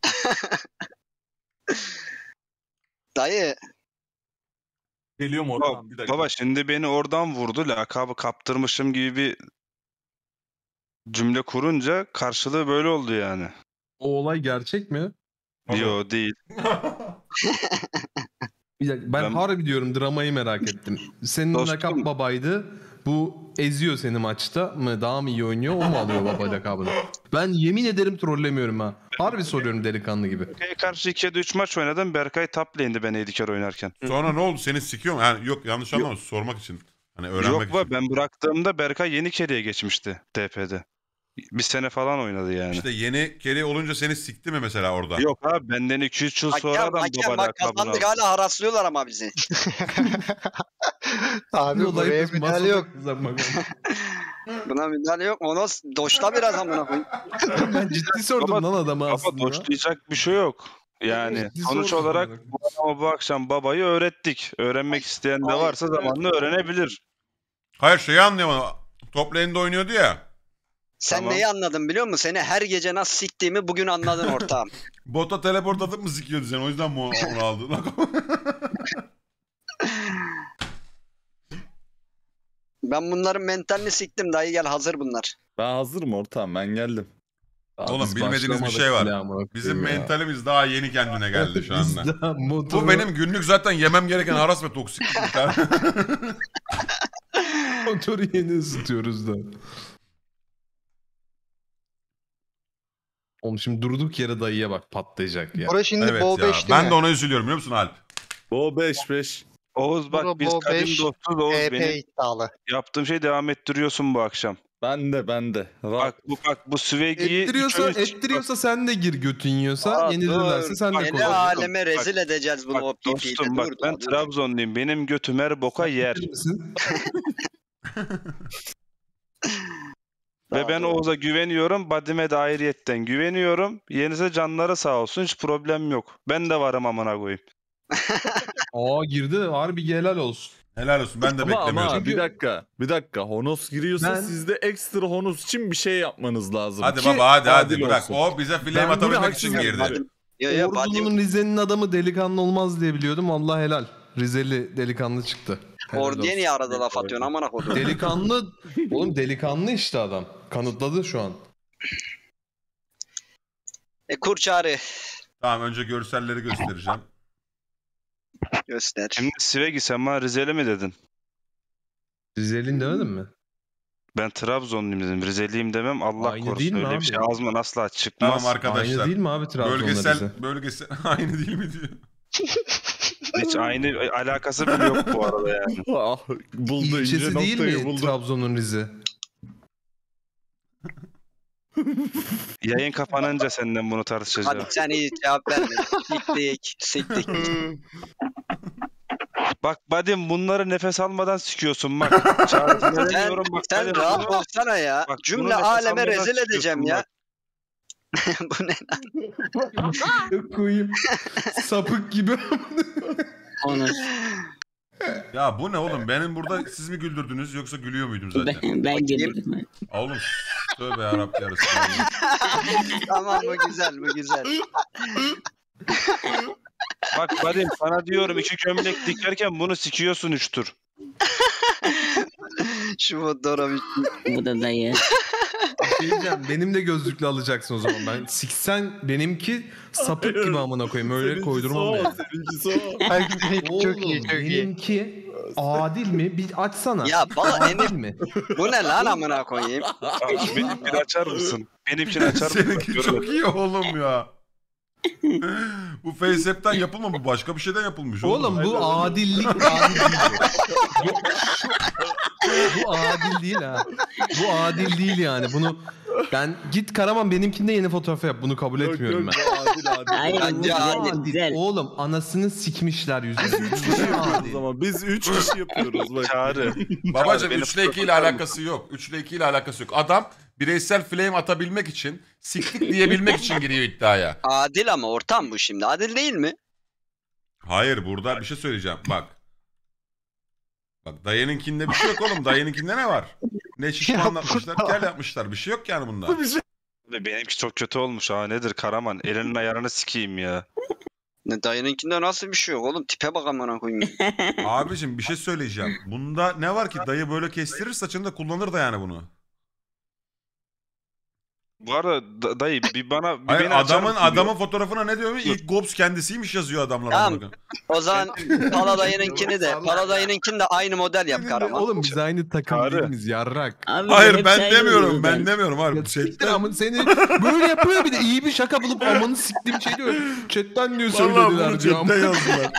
Dayı Geliyorum oradan bir dakika. Baba şimdi beni oradan vurdu. Lakabı kaptırmışım gibi bir cümle kurunca karşılığı böyle oldu yani. O olay gerçek mi? Yo değil. Bir dakika, ben Ben- harbi diyorum dramayı merak ettim. Senin Dostum. lakap babaydı. Bu eziyor seni maçta mı? Daha mı iyi oynuyor? O mu alıyor baba lakabını? Ben yemin ederim trollemiyorum ha. Harbi soruyorum delikanlı gibi. Berkay'a karşı 2 ya da 3 maç oynadım. Berkay top lane'di ben AD carry oynarken. Sonra ne oldu seni sikiyor mu? Yani yok yanlış anlama sormak için. Hani öğrenmek Yok için. ben bıraktığımda Berkay yeni carry'e geçmişti TP'de. Bir sene falan oynadı yani. İşte yeni kere olunca seni sikti mi mesela orada? Yok abi benden 2-3 yıl sonra adam hakem baba bak lakabını kazandık aldı. hala haraslıyorlar ama bizi. Abi Olayı buraya biz müdahale masada yok. kızarmak. Buna müdahale yok. Onu doşta biraz amına koyayım. Ben ciddi sordum Baba- lan adama Baba aslında. doşlayacak bir şey yok. Yani Ciddi sonuç sordum olarak bana. bu adama bu akşam babayı öğrettik. Öğrenmek isteyen de Hayır, varsa zamanla öğrenebilir. Hayır şeyi anlayamadım. Top lane'de oynuyordu ya. Sen Tamam. neyi anladın biliyor musun? Seni her gece nasıl siktiğimi bugün anladın ortağım. Bota teleport atıp mı sikiyordu sen? O yüzden mi onu aldı? Ben bunların mentalini siktim dayı gel hazır bunlar. Ben hazırım ortağım ben geldim. Oğlum Biz bilmediğiniz bir başlamadık şey var. bile amına Bizim koyayım ya. mentalimiz daha yeni kendine geldi şu anda. Biz daha motoru- Bu benim günlük zaten yemem gereken haras ve toksiklik. motoru yeni ısıtıyoruz da. Oğlum şimdi durduk yere dayıya bak patlayacak ya. Burası şimdi Evet Bo ya. 5 değil Ben mi? de ona üzülüyorum biliyor musun Alp? O 5-5. Oğuz bak Bro, biz bu kadim beş, dostuz Oğuz EP benim iddialı. yaptığım şeyi devam ettiriyorsun bu akşam. Ben de. Rahat. Bak bu Swaggy'yi Ettiriyorsa sen de gir götün yiyorsa. Aa, Yenilirlerse dur. sen de Beni koy. aleme rezil edeceğiz bunu o Bak PP'de. dostum bak ben Trabzonluyum. Benim götüm her boka yer. Bilir misin? Ve ben Oğuz'a güveniyorum. Badime de ayrıyetten güveniyorum. Yenise canları sağ olsun. Hiç problem yok. Ben de varım amına koyayım. Aa girdi harbi helal olsun. Helal olsun ben de Ama beklemiyordum. bir dakika. Honos giriyorsa Ben- siz de ekstra Honos için bir şey yapmanız lazım. Hadi Ki baba hadi adil bırak. olsun. O bize flame Ben yine atabilmek için haksız girdi. yapıyorum. Yo yo Ordu'nun Rize'nin adamı delikanlı olmaz diye biliyordum. Allah helal. Rizeli delikanlı çıktı. Helal Orduya olsun. niye arada laf atıyorsun amına kodum. Delikanlı. Oğlum delikanlı işte adam. Kanıtladı şu an. Kur çağrı Tamam önce görselleri göstereceğim. göster. Şimdi Swaggy sen bana Rizeli mi dedin? Rizel'in demedin mi? Ben Trabzonluyum dedim. Rizeliyim demem. Allah Aynı korusun. değil mi Öyle bir abi? şey ağzımdan asla çıkmaz. Tamam arkadaşlar. Aynı değil mi abi Trabzon'la Bölgesel aynı değil mi diyor. Hiç aynı alakası bile yok bu arada yani. Ah, buldu ince İlçesi değil noktayı mi buldu. Trabzon'un Rize? Yayın kapanınca senden bunu tartışacağım. Hadi sen iyi cevap verme. Siktik. Bak Badim bunları nefes almadan sikiyorsun bak. Çağrı diyorum bak. Sen Badim, rahat bunu- olsana ya. bak, bunu Cümle nefes aleme almadan rezil edeceğim sıkıyorsun ya. Bu ne? Koyayım. Sapık gibi. Onur. Ya bu ne oğlum? Benim burada siz mi güldürdünüz yoksa gülüyor muydum zaten? Ben güldüm. Oğlum tövbe yarabbi yarısı. Tamam bu güzel. Bak Badim sana diyorum 2 gömlek dikerken bunu sikiyorsun 3 tur. Şu fotoğrafı. Bu da dayı. Diyeceğim, benim de gözlüklü alacaksın o zaman. Ben siksen benimki sapık gibi amına koyayım. Öyle Seninkisi koydurmam o, ya. seninkisi o. Herkes çok iyi, Oğlum çok iyi. benimki adil mi? Bir açsana. Ya bana Adil mi? bu ne lan amına koyayım? Benimkini açar mısın? Benimkini açar mısın? Seninki çok iyi oğlum ya. Bu FaceApp'ten yapılma, bu başka bir şeyden yapılmış oğlum. Oğlum bu adillik adil değil. Bu adil değil ha. Bu adil değil yani. Bunu ben git Karaman benimkinde yeni fotoğraf yap. Bunu kabul Yok, etmiyorum yok, ben. adil adil. Hayır bu Bence güzel, adil. güzel. Oğlum anasını sikmişler yüzüne. O zaman biz 3 kişi yapıyoruz bak. Çağrı. Babacım Benim 3 ile 2 ile alakası yok. 3 ile 2 ile alakası yok. Adam bireysel flame atabilmek için, siktik diyebilmek için giriyor iddiaya. Adil ama ortam bu şimdi. Adil değil mi? Hayır, burada bir şey söyleyeceğim. Bak dayınınkinde bir şey yok oğlum. Dayınınkinde ne var? Ne şişman yapmışlar, kel yapmışlar. Bir şey yok yani bunda. Benimki çok kötü olmuş ha nedir Karaman? Elinin ayarını sikeyim ya. Ne dayınınkinde nasıl bir şey yok oğlum? Tipe bak amına koyayım. Abicim bir şey söyleyeceğim. Bunda ne var ki? Dayı böyle kestirir, saçında kullanır da yani bunu. Bu arada dayı bir bana bir Hayır, beni açar mısın adamın fotoğrafına ne diyor? İlk Gops kendisiymiş yazıyor adamlar. Tamam. Bakın. O zaman Paladayı'nınkini de aynı model yap Karaman. Oğlum biz aynı takım Çağrı. değil miyiz yarrak. Abi, Hayır hep ben sen demiyorum. yiyorsun Ben sen. demiyorum. Hayır. Ya siktir amın seni böyle yapıyor bir de iyi bir şaka bulup amanı siktiğim şey diyor. Chatten diyor Vallahi bunu söylediler diyor. chatten yazdılar.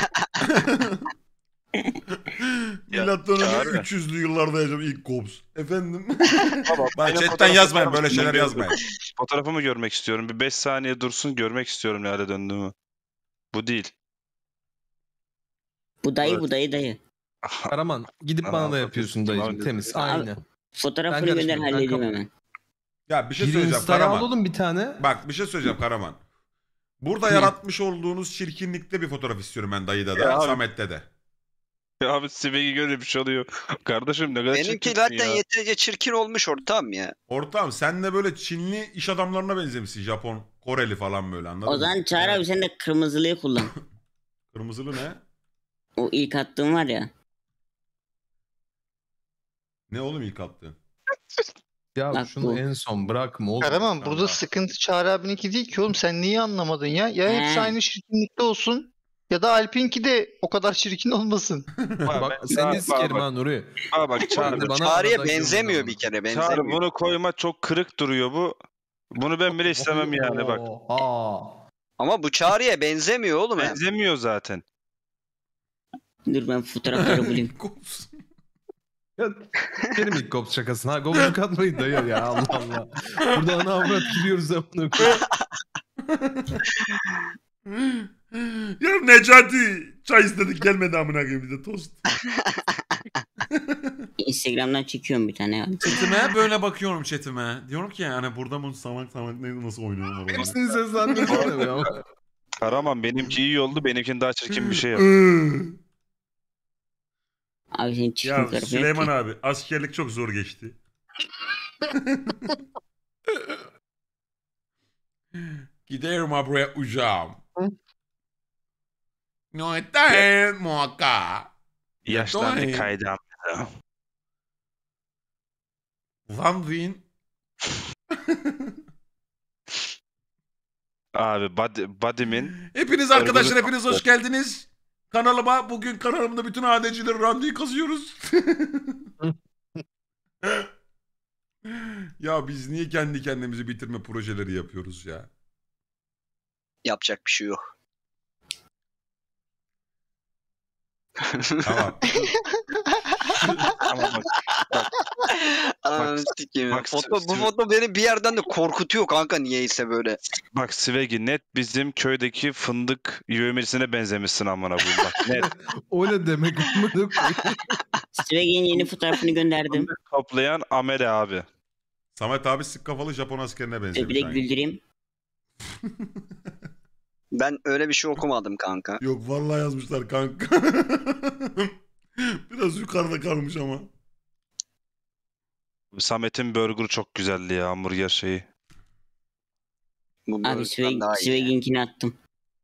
Milattan önce Çağrı. 300'lü yıllarda yaşadım ilk Gops. Efendim? Baba, Bak benim chatten fotoğrafımı yazmayın, atar böyle mısın? şeyler Ben yazmayın. Fotoğrafımı görmek istiyorum. Bir 5 saniye dursun görmek istiyorum ne hale döndüğümü. Bu değil. Bu dayı Evet. bu dayı. Karaman gidip Aa, bana da yapıyorsun dayıcım abi. temiz Abi, aynı. Fotoğrafını Ben gönder karışmıyorum, ben halledeyim kap- hemen. Ya bir şey Bir söyleyeceğim insta'ya al Karaman. oğlum bir tane. Bak bir şey söyleyeceğim Karaman. Burada yaratmış olduğunuz çirkinlikte bir fotoğraf istiyorum ben dayıda da, Ya abi. Samet'te de. Ya abi Sibek'i görünce bir şey oluyor. Kardeşim ne kadar Benimki çirkinsin zaten ya. yeterince çirkin olmuş ortam ya. Ortağım sen de böyle Çinli iş adamlarına benzemişsin. Japon, Koreli falan böyle, anladın O mı? zaman Çağrı abi sen de kırmızılıyı kullan. Kırmızılı ne? O ilk attığın var ya. Ne oğlum ilk attığın? Ya Bak şunu bu. en son bırakma oğlum. Karaman burada Allah. sıkıntı Çağrı abininki değil ki oğlum. Sen niye anlamadın ya? Ya hepsi He. aynı çirkinlikte olsun. Ya da Alp'inki de o kadar çirkin olmasın. Bak ben- seni sikerim bak, ha Nuri. bak Çağrı. Bana Çağrı'ya arada benzemiyor gönder bir kere Çağrı benzemiyor. bunu koyma çok kırık duruyor bu. Bunu ben bile istemem yani bak. Oha. Ama bu Çağrı'ya benzemiyor oğlum hem. Benzemiyor zaten. Dur ben fotoğrafları bulayım. Gops. Benim ilk Gops şakasına. Gops'u katmayın dayı ya Allah Allah. Burada ana avrat giriyoruz ya bunu. Ya Necati çay istedik gelmedi amına koyayım bize tost. Instagram'dan çekiyorum bir tane. Chatime böyle bakıyorum chatime. Diyorum ki yani burada bu salak nasıl oynuyorlar orada. Hepsini seslendirdim tabii ama. Karaman benimki iyi oldu. Benimkini daha çirkin bir şey yap. Abi senin çirkin Ya fotoğrafı Süleyman yok ki. abi askerlik çok zor geçti. Giderim buraya uçağım. No está muaka. Yaşlandı kaydam. Van Veen. Abi Badim'in Hepiniz arkadaşlar hepiniz hoş geldiniz. Kanalıma bugün kanalımda bütün ADC'leri randevu kazıyoruz. Ya biz niye kendi kendimizi bitirme projeleri yapıyoruz ya? Yapacak bir şey yok. Tamam. Ama bak, Ananı sikeyim. bak, Bu foto beni bir yerden de korkutuyor kanka niyeyse böyle. bak Svegi net bizim köydeki fındık yövmecisine benzemişsin amına koyayım bak net. O ne demek amına koyayım? Svegi'nin yeni fotoğrafını gönderdim. Toplayan Amele abi. Samet abi sık kafalı Japon askerine benzemiş. Bir de aynı. güldüreyim. Ben öyle bir şey okumadım kanka. Yok vallahi yazmışlar kanka. Biraz yukarıda kalmış ama. Samet'in burger çok güzeldi ya hamburger şeyi. Bu Abi bölümden daha iyi. Svegi'ninkini attım.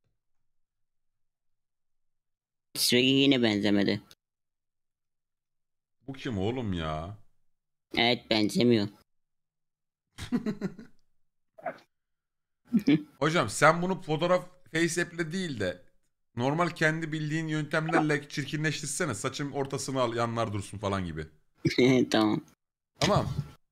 Svegi yine benzemedi. Bu kim oğlum ya? Evet benzemiyor. Hocam sen bunu fotoğraf FaceApp'le değil de normal kendi bildiğin yöntemlerle çirkinleştirsene. Saçın ortasını al, yanlar dursun falan gibi. Tamam. Tamam.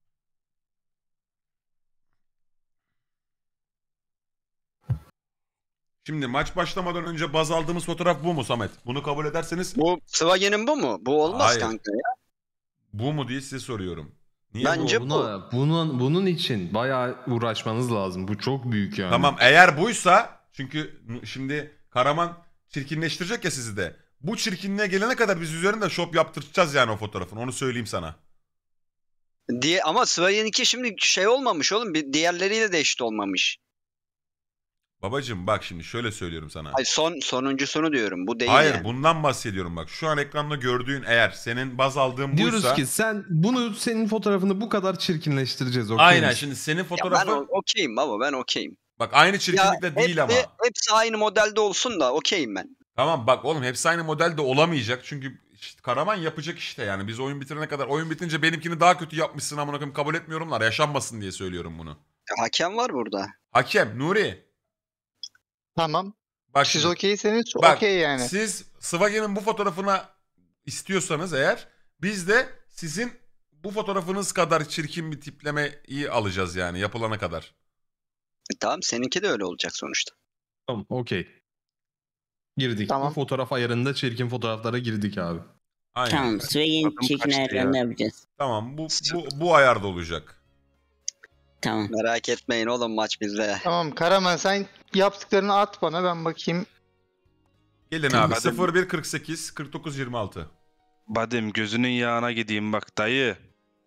Şimdi maç başlamadan önce baz aldığımız fotoğraf bu mu Samet? Bunu kabul ederseniz Bu Swagen'in bu mu? Bu olmaz Hayır. kanka ya. bu mu diye size soruyorum. Niye Bence bu? Bunun için bayağı uğraşmanız lazım. Bu çok büyük yani. Tamam eğer buysa çünkü şimdi Karaman çirkinleştirecek ya sizi de. Bu çirkinliğe gelene kadar biz üzerinde shop yaptıracağız yani o fotoğrafını. Onu söyleyeyim sana. Ama Swagen'inki şimdi şey olmamış oğlum. Diğerleriyle de eşit olmamış. Babacım bak şimdi şöyle söylüyorum sana. Hayır sonuncusunu diyorum. Bu değil Hayır yani. bundan bahsediyorum bak. Şu an ekranda gördüğün eğer senin baz aldığın Diyoruz buysa. ki senin fotoğrafını bu kadar çirkinleştireceğiz. okey Aynen misin? şimdi senin Ya fotoğrafın. ben okeyim baba ben okeyim. Bak aynı çirkinlikle Ya değil ama. hepsi aynı modelde olsun da okeyim ben. Tamam bak oğlum hepsi aynı modelde olamayacak. Çünkü işte Karaman yapacak işte yani. Biz oyun bitirene kadar oyun bitince benimkini daha kötü yapmışsın amına koyayım kabul etmiyorumlar. Yaşanmasın diye söylüyorum bunu. Ya, hakem var burada. Hakem Nuri. Tamam. Bak Siz şimdi, okeyseniz bak, okey yani. siz Swagen'in bu fotoğrafına istiyorsanız eğer biz de sizin bu fotoğrafınız kadar çirkin bir tiplemeyi alacağız yani yapılana kadar. Tamam seninki de öyle olacak sonuçta. Tamam okey. Girdik. Tamam. Bu fotoğraf ayarında çirkin fotoğraflara girdik abi. Aynen. Tamam. Svegi'nin Adım çirkin kaçtı ayarlarını ya? yapacağız. Tamam bu ayarda olacak. Tamam. Merak etmeyin oğlum maç bizde. Tamam Karaman sen yaptıklarını at bana ben bakayım. Gelin abi Hadi. 01 48 49 26. Badim gözünün yağına gideyim bak dayı.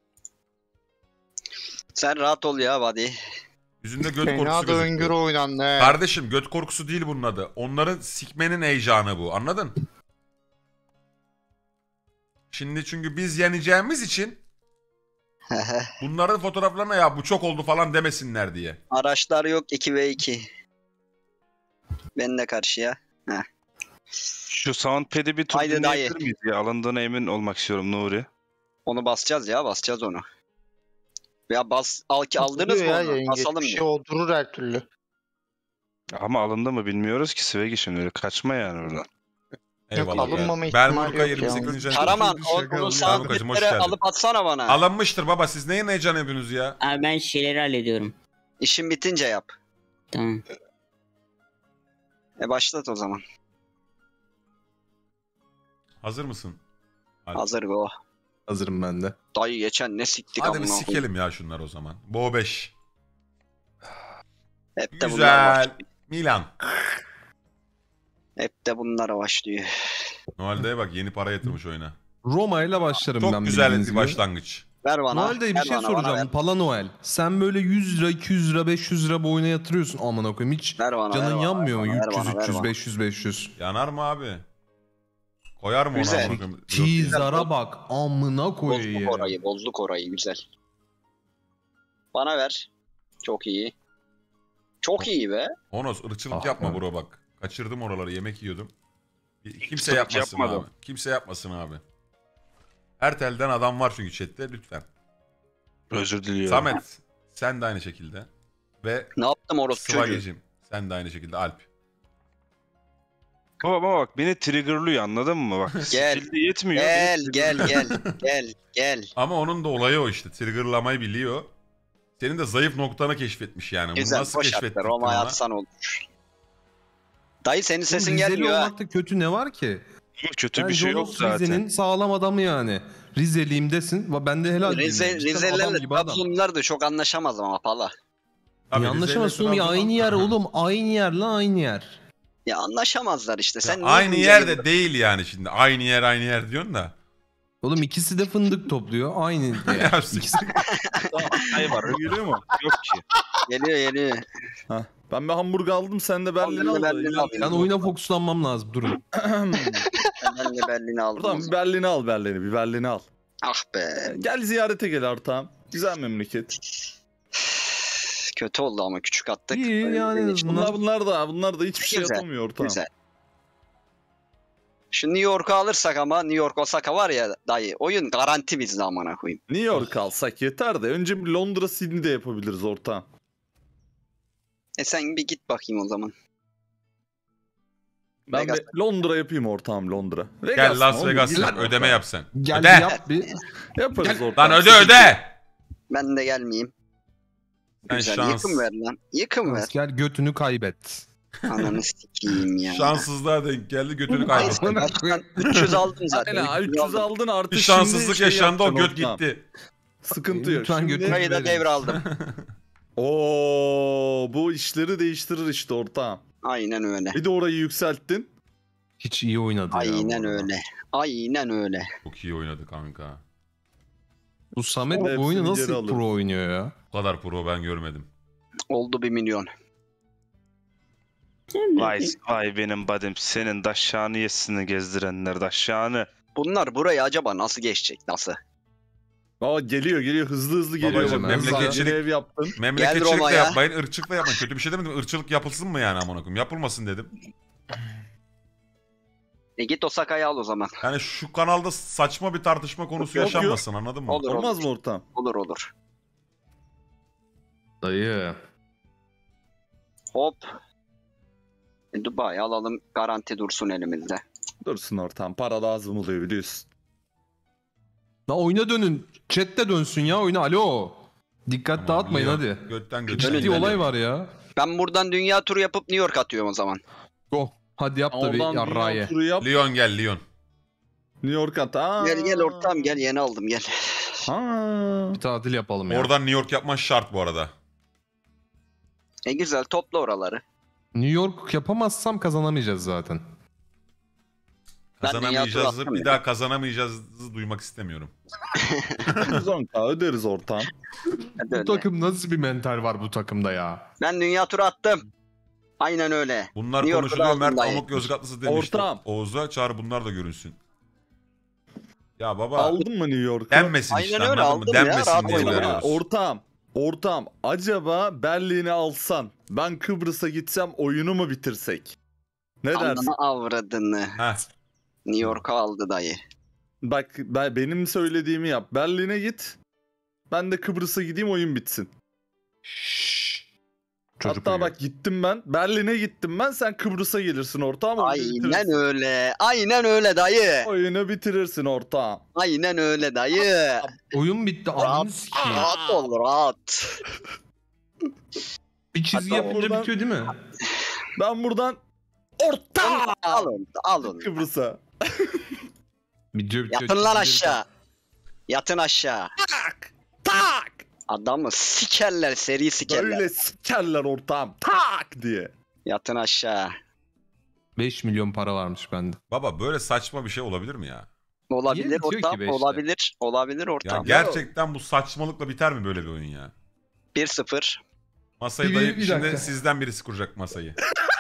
Sen rahat ol ya buddy. Yüzünde göt Fena korkusu da öngörü gözüküyor. oynandı he. Kardeşim göt korkusu değil bunun adı. Onların sikmenin heyecanı bu. Anladın? Şimdi çünkü biz yeneceğimiz için bunların fotoğraflarına ya bu çok oldu falan demesinler diye. Araçlar yok 2v2. Ben de karşıya. Şu soundpad'i bir tur Haydi dinleyebilir dayı. miyiz ya? Alındığına emin olmak istiyorum Nuri. Onu basacağız ya basacağız onu. Ya aldınız mı ya onu? yayın Basalım geçmiş bir. o durur her türlü. Ama alındı mı bilmiyoruz ki Svegi şimdi öyle kaçma yani oradan. Eyvallah. alınmama Belmurka ihtimali yok 28. ya. Karaman Şaka onu oldu. sağ Belmurkacığım, hoş kliplere geldin. alıp atsana bana. Alınmıştır baba siz neyin heyecanı yapıyorsunuz ya? Abi ben şeyleri hallediyorum. İşin bitince yap. Tamam. Başlat o zaman. Hazır mısın? Hadi. Hazır go. Hazırım ben de. Dayı geçen ne siktik Hadi bir amına koyayım. sikelim ya şunlar o zaman. Bo 5. Hep de bunlar Güzel. başlıyor. Milan. Hep de bunlara başlıyor. Noel'de bak yeni para yatırmış oyuna. Roma ile başlarım ben. Çok güzel bildiğiniz bir gibi. başlangıç. Ver bana. Noel dayı bir ver şey bana, bana soracağım. ver. Pala Noel. Sen böyle 100 lira, 200 lira, 500 lira bu oyuna yatırıyorsun. Aman koyayım hiç Ver bana, ver canın bana, yanmıyor mu? ver bana, 300, ver 300, bana. 500, 500. Yanar mı abi? Koyar mı ona? Güzel. amına koyayım? Yok. Teaser'a bak. Amına Bozduk koyayım. orayı, bozduk orayı güzel. Bana ver. Çok iyi. Çok iyi be. Honos ırkçılık Ah yapma be. bro bak. Kaçırdım oraları yemek yiyordum. Kimse Irkçılık yapmasın yapmadım. abi. Kimse yapmasın abi. Her telden adam var çünkü chatte lütfen. Özür diliyorum. Samet sen de aynı şekilde. Ve Ne yaptım orospu çocuğu? Sıvagecim sen de aynı şekilde Alp. Ama bak beni triggerlıyor anladın mı? Bak Gel. skill'de yetmiyor. Gel. Ama onun da olayı o işte. Triggerlamayı biliyor. Senin de zayıf noktanı keşfetmiş yani. Bunu Güzel nasıl boş keşfettin attı. Roma'ya ona? atsan olur. Dayı senin sesin Rizeli gelmiyor ha. olmakta kötü ne var ki? Kötü bir Ben şey yok Jonas zaten. Rize'nin sağlam adamı yani. Rizeliyim desin. Ben de helal diyeyim. Cidden adam Rize'lilerle gibi adam. Trabzonlular da çok anlaşamaz ama pala. Tabii Anlaşamazsın Rize'yle oğlum ya, Trabzon- aynı yer oğlum. Aynı yer lan, aynı yer. Ya anlaşamazlar işte. Sen Ya niye aynı Rize'li yerde diyorsun? değil yani şimdi. Aynı yer diyorsun da. Oğlum ikisi de fındık topluyor. Aynı yer. Ya İkisi... Ay var geliyor mu? Yok ki. Geliyor. Ben bir hamburger aldım, sen de Berlin'i Ben de al. Berlin'i alayım. Ben oyuna fokuslanmam lazım, durun. Ben de Berlin'i aldım. Buradan bir Berlin'i al, bir Berlin'i al. Ah be. Gel ziyarete gel Artağım. Güzel memleket. Kötü oldu ama küçük attık. İyi Öyle yani bir en geçti. azından. Bunlar da hiçbir şey Güzel, yapamıyor Ortağım. Güzel. Şu New York'u alırsak ama New York Osaka var ya dayı. Oyun garanti bizde amına koyayım. New York alsak yeter de önce bir Londra, Sydney de yapabiliriz Ortağım. Sen bir git bakayım o zaman. Ben Vegas. bir Londra yapayım Ortağım, Londra. Gel Las oğlum, Vegas'tan güzel ödeme Ortağım. yap sen. Gel Öde. yap bir. Yaparız Lan Ortağım. öde. Ben de gelmeyeyim. Sen Güzel. şans. Yıkım ver lan. Yıkım ver. Asker götünü kaybet. Ananı sikeyim ya. Şanssızlığa denk geldi götünü kaybetti. Ben 300 aldım zaten. Aynen, 300 aldın artık. Bir şimdi şanssızlık şey yaşandı o yapacaksın göt Ortağım. gitti. Sıkıntı yok. Lütfen Şimdi... götür. Burayı da devraldım. Oo, bu işleri değiştirir işte Ortağım. Aynen öyle. Bir de orayı yükselttin. Hiç iyi oynadı ya. Aynen bu arada. öyle. Aynen öyle. Çok iyi oynadı kanka. Bu Samet bu Hepsini oyunu geri nasıl alırız. pro oynuyor ya? Bu kadar pro ben görmedim. Oldu 1 milyon. Vay benim badim. Senin daşşağını yesini gezdirenler daşşağını. Bunlar burayı acaba nasıl geçecek? Nasıl? Aa, geliyor hızlı geliyor. Babacım, Bak, memleketçilik- yeni ev yaptın. Memleketçilik de Roma'ya. yapmayın, ırkçılık da yapmayın. Kötü bir şey demedim. Irkçılık yapılsın mı yani amına koyayım? Yapılmasın dedim. Git Osaka'yı al o zaman. Yani şu kanalda saçma bir tartışma konusu Yok, yaşanmasın anladın mı? Olur. Olmaz mı Ortağım? Olur. Dayı. Hop. Dubai alalım. Garanti dursun elimizde. Dursun Ortağım. Para lazım oluyor biliyorsun. La oyuna dönün. Chat'te dönsün ya oyuna. Alo. Dikkat Tamam, dağıtmayın Leon, hadi. Götten Dönün, götten. Ciddi dönün. olay var ya. Ben buradan dünya turu yapıp New York atıyorum o zaman. Go. Hadi yap da bir Oradan yarrağı dünya ye. turu yap. Leon gel Leon. New York at. Aa. Gel ortam gel yeni aldım gel. Ha. Bir tatil yapalım ya. Oradan New York yapman şart bu arada. Güzel topla oraları. New York yapamazsam kazanamayacağız zaten. Ben dünya turu Kazanamayacağız. attım Bir ya. daha kazanamayacağız duymak istemiyorum. 110K öderiz Ortağım. Hadi Bu öyle. takım nasıl bir mental var bu takımda ya? Ben dünya turu attım. Aynen öyle. Bunlar New York'u da konuşuluyor. aldım Mert dayı. Amok Yozgatlısı demişti. Ortağım. Oğuz'a çağır bunlar da görünsün. Ya baba Aldın mı New York'u? denmesin Aynen işte öyle, anladın mı? aldım ya, Denmesin rahat diye oyna. uyarıyoruz. Ortağım. Acaba Berlin'i alsan, ben Kıbrıs'a gitsem oyunu mu bitirsek? Ne dersin? Ananı avradını. Heh. New York'a aldı dayı. Bak benim söylediğimi yap. Berlin'e git. Ben de Kıbrıs'a gideyim, oyun bitsin. Şşş. Çocuk Hatta uyuyor. bak gittim ben. Berlin'e gittim ben. Sen Kıbrıs'a gelirsin ortağım. Oyunu Aynen bitirirsin. öyle. Aynen öyle dayı. Oyunu bitirirsin ortağım. Aynen öyle dayı. Oyun bitti. Ananı sikeyim. Rahat ol rahat. Bir çizgi Hatta yapınca oradan- bitiyor değil mi? Ben buradan ortağım Al onu. Kıbrıs'a. Bitiyor. Yatın lan aşağı. Yatın aşağı. Tak! Adamı sikerler seri sikerler. Böyle sikerler ortağım. Tak diye. Yatın aşağı. 5 milyon para varmış bende. Baba böyle saçma bir şey olabilir mi ya? Olabilir bitiyor ki ortam. beşte? Olabilir. Olabilir Ya ortam. gerçekten bu saçmalıkla biter mi böyle bir oyun ya? 1-0. Masayı Bir dayı dakika. şimdi sizden birisi kuracak masayı.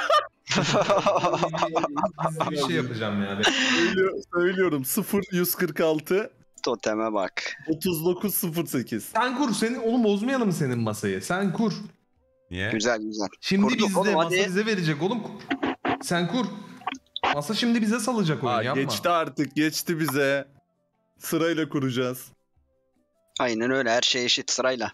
Bir şey yapacağım ya. Söylüyorum 0-146 Toteme bak. 39-08. Sen kur. Oğlum bozmayalım senin masayı. Sen kur. Niye? Güzel güzel. Şimdi Kurduk bizde. oğlum, Masa hadi. bize verecek oğlum. Sen kur. Masa şimdi bize salacak oyun, yapma. Geçti artık, geçti bize. Sırayla kuracağız. Aynen öyle her şey eşit sırayla.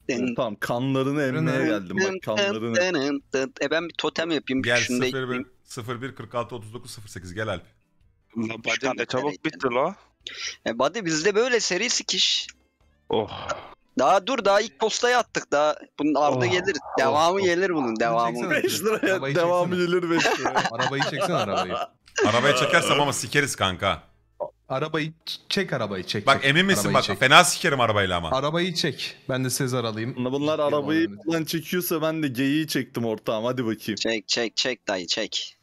Tamam, kanlarını emmeye geldim bak, kanlarını. Ben bir totem yapayım. Gel Şunu da 01 46 39 08 gel Alp. Badem ne çabuk bitti la. Buddy bizde böyle seri sikiş. Oh. Daha ilk postayı attık daha. Bunun ardı gelir. Devamı gelir bunun devamı. 5 liraya Arabayı devamı çeksene. gelir 5 liraya. Arabayı çeksene arabayı. Arabayı çekersem ama sikeriz kanka. Arabayı çek, arabayı çek. Bak çek. emin misin Arabayı bak çek. fena sikerim arabayla ama. Arabayı çek. Ben de Sezar alayım. Bunlar arabayı falan çekiyorsa ben de geyiği çektim ortağım, hadi bakayım. Çek dayı çek.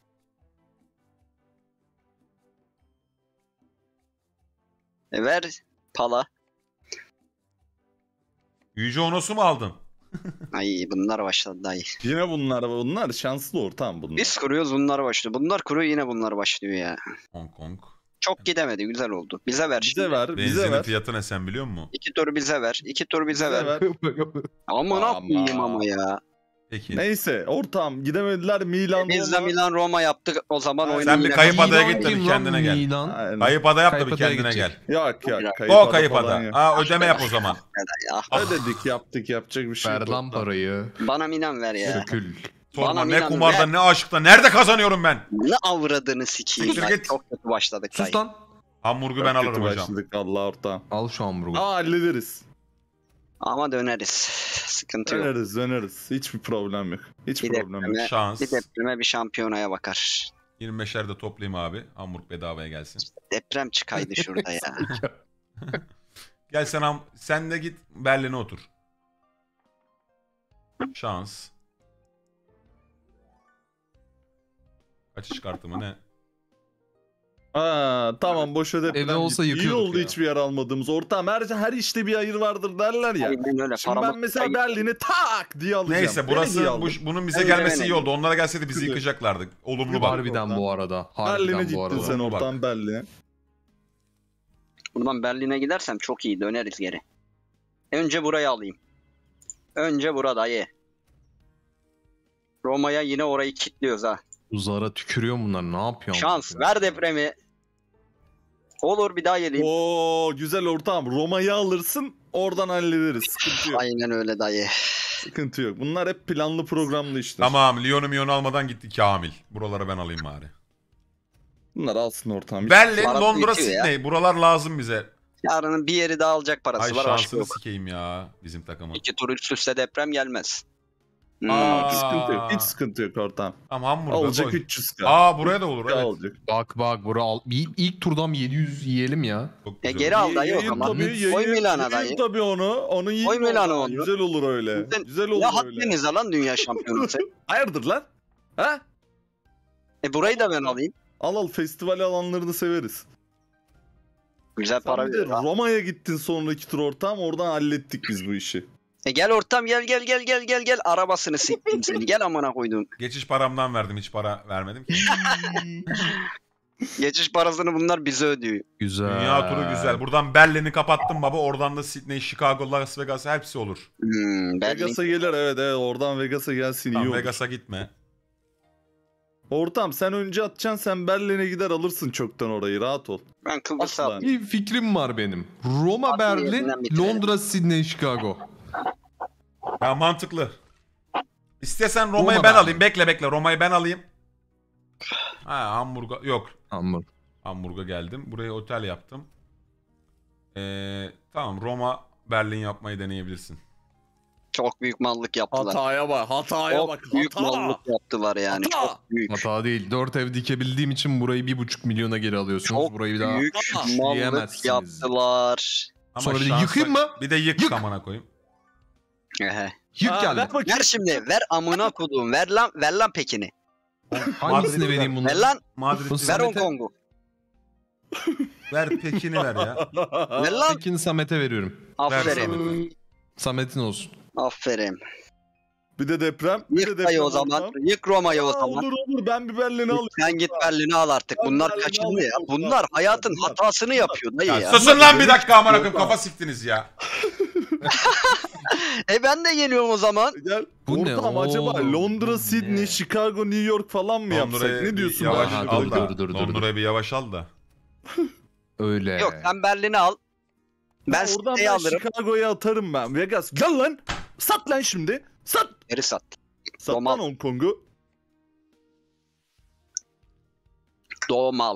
Ver pala. Yüce Onos'u mu aldın? Ay bunlar başladı dayı. Yine bunlar şanslı ortağım bunlar. Biz kuruyoruz bunlar başlıyor. Bunlar kuruyor yine bunlar başlıyor ya. Hong Kong. Çok gidemedi güzel oldu. Bize ver Bize şimdi. ver, bize Benzinin ver. fiyatı ne sen biliyor musun? 2 tur bize ver. 2 tur bize Bize ver. ver. Amına Ama. koyayım ama ya. Peki. Neyse ortağım, gidemediler Milan. Biz de Roma. Milan Roma yaptık o zaman Aynen. oyunu Sen bir yine kayıp adaya Milan git de bir kim kendine lan gel. Milan? Aynen. Kayıp ada yap da bir Kayıp adaya kendine gel. gidecek. Yok yok. O kayıp falan ada. yok. Aa ödeme yap o zaman. ya. Ödedik yaptık, yapacak bir şey Ver yok. lan parayı. Bana Milan ver ya. Sökül. Sorma Bana ne Milan kumarda ver. ne aşkta. Nerede kazanıyorum ben? Ne avradını sikeyim. Siktir Ay, git. çok kötü başladık dayı. Sus lan. Hamburgu Çok ben kötü alırım hocam. başladık Allah ortağım. Al şu hamburgu. Aa, hallederiz. Ama döneriz. Sıkıntı yok. Döneriz. Hiçbir problem yok. Hiç Bir problem yok. depreme, Şans. bir depreme bir şampiyonaya bakar. 25'er de toplayayım abi. Hamburg bedavaya gelsin. Deprem çıkaydı şurada ya. Gel sen de git Berlin'e otur. Şans. Kaçış kartı mı ne? Aa, tamam, boş ödep. Evde olsa İyi yıkıyorduk oldu ya. hiçbir yer almadığımız. Ortağım her işte bir hayır vardır derler ya. Aynen öyle. Şimdi paramız ben mesela kayıp. Berlin'i tak diye alacağım. Neyse burası Nereye aldım? bunun bize Ben gelmesi iyi bilemedim. oldu. Onlara gelseydi bizi Güzel. yıkacaklardı. Olumlu bak. Harbiden bu arada. Berlin'e Harbiden bu gittin arada. sen Bak. ortam Berlin'e. Buradan Berlin'e gidersem çok iyi döneriz geri. Önce burayı alayım. Önce buradayı. Roma'ya yine orayı kilitliyoruz ha. Uzara tükürüyor bunlar. Ne yapıyor? Şans ver depremi. Olur bir daha geleyim. Oo, güzel ortam. Roma'yı alırsın, oradan hallederiz. Sıkıntı yok. Aynen öyle dayı. Sıkıntı yok. Bunlar hep planlı programlı işler. Tamam Lyon'u almadan gitti Kamil. Buraları ben alayım bari. Bunlar alsın ortam. Berlin, Parası Londra, yetiyor ya. Sydney. Buralar lazım bize. Yarının bir yeri daha alacak parası Ay var. Başka şansını yok. sikeyim ya bizim takımın. 2 tur üst üste deprem gelmez. Aa. Sıkıntı yok. Hiç sıkıntı yok ortam. Tamam Hamburg'a Olacak koy. 300k. Aa buraya da olur evet. Olacak. Bak bura al. İlk turdan 700 yiyelim ya. Çok Ya güzel geri olur. al dayı o Yayın zaman. tabii, Koy Milan'a yayın dayı. tabii onu. Onu yiyin. Koy Milan'a ortam. onu. Güzel olur öyle. Sen- Güzel Ya olur öyle. haddiniz lan dünya şampiyonu sen. Hayırdır lan? Ha? Burayı da ben alayım. Al festival alanlarını severiz. Güzel Sen para bir de verir ha. Roma'ya gittin sonraki tur ortam, oradan hallettik biz bu işi. Gel ortam gel. Arabasını siktim seni. Gel amına koydum. Geçiş paramdan verdim hiç para vermedim ki. Geçiş parasını bunlar bize ödüyor. Güzel. Dünya turu güzel. Buradan Berlin'i kapattım baba. Oradan da Sydney, Chicago, Las Vegas hepsi olur. Berlin. Vegas'a gelir, evet oradan Vegas'a gelsin iyi Tamam olur. Vegas'a gitme. Ortam sen önce atacaksın, sen Berlin'e gider alırsın çoktan orayı, rahat ol. Ben Kıbrıs'a Aslan. alayım. Bir fikrim var benim. Roma, Abi Berlin, yerinden bitirelim. Londra, Sydney, Chicago. Ya mantıklı. İstesen Roma'yı Roma ben ben. alayım. Bekle Roma'yı ben alayım. Ha Hamburg'a yok. Tamam. Hamburg'a geldim. Buraya otel yaptım. Tamam Roma, Berlin yapmayı deneyebilirsin. Çok büyük mallık yaptılar. Hataya bak, hataya bak, Çok büyük hata. mallık yaptılar yani. Hata. Çok büyük. Hata değil. 4 ev dikebildiğim için burayı 1,5 milyona geri alıyorsunuz. Çok Burayı bir daha büyük mallık yiyemezsiniz. yaptılar. Ama Sonra bir de şansa- yıkayım mı? Bir de yık Yık. amına koyayım. Ehe. Yık Ha, geldi. ver bakayım. Ver şimdi. Ver amına koduğum. Ver lan Pekin'i. Hangisini Madrid'i vereyim bunu? Ver lan. Madrid'i Ver Samet'e- Hong Kong'u. ver Pekin'i ver ya. Ver lan. Pekin'i Samet'e veriyorum. Aferin. Samet'in olsun. Aferin. Bir de deprem. Bir de Yık dayı deprem o zaman. ortam. Yık Roma'yı o Aa, zaman. olur ben bir Berlin'i alayım. Sen git Berlin'i al artık. Ben Bunlar Berlin'i kaçırdı alayım. ya. Bunlar hayatın hatasını yapıyor dayı Ya ya. susun lan bir dakika amına koyayım kafa siktiniz ya. Ben de geliyorum o zaman. Gel. Bu ne Ortam acaba oğlum? Londra, Bu Sydney, ne? Chicago, New York falan mı yapsak? Londra'yı Ne diyorsun? bir yavaş Aha, al dur, da. dur. Londra'yı bir yavaş al da. Öyle. Yok sen Berlin'i al. Ben Oradan Sydney'i ben alırım. Chicago'ya atarım ben. Vegas gel lan. Sat lan şimdi. Sat. Geri sat. Sat Domal. lan Hong Kong'u. Doğmal.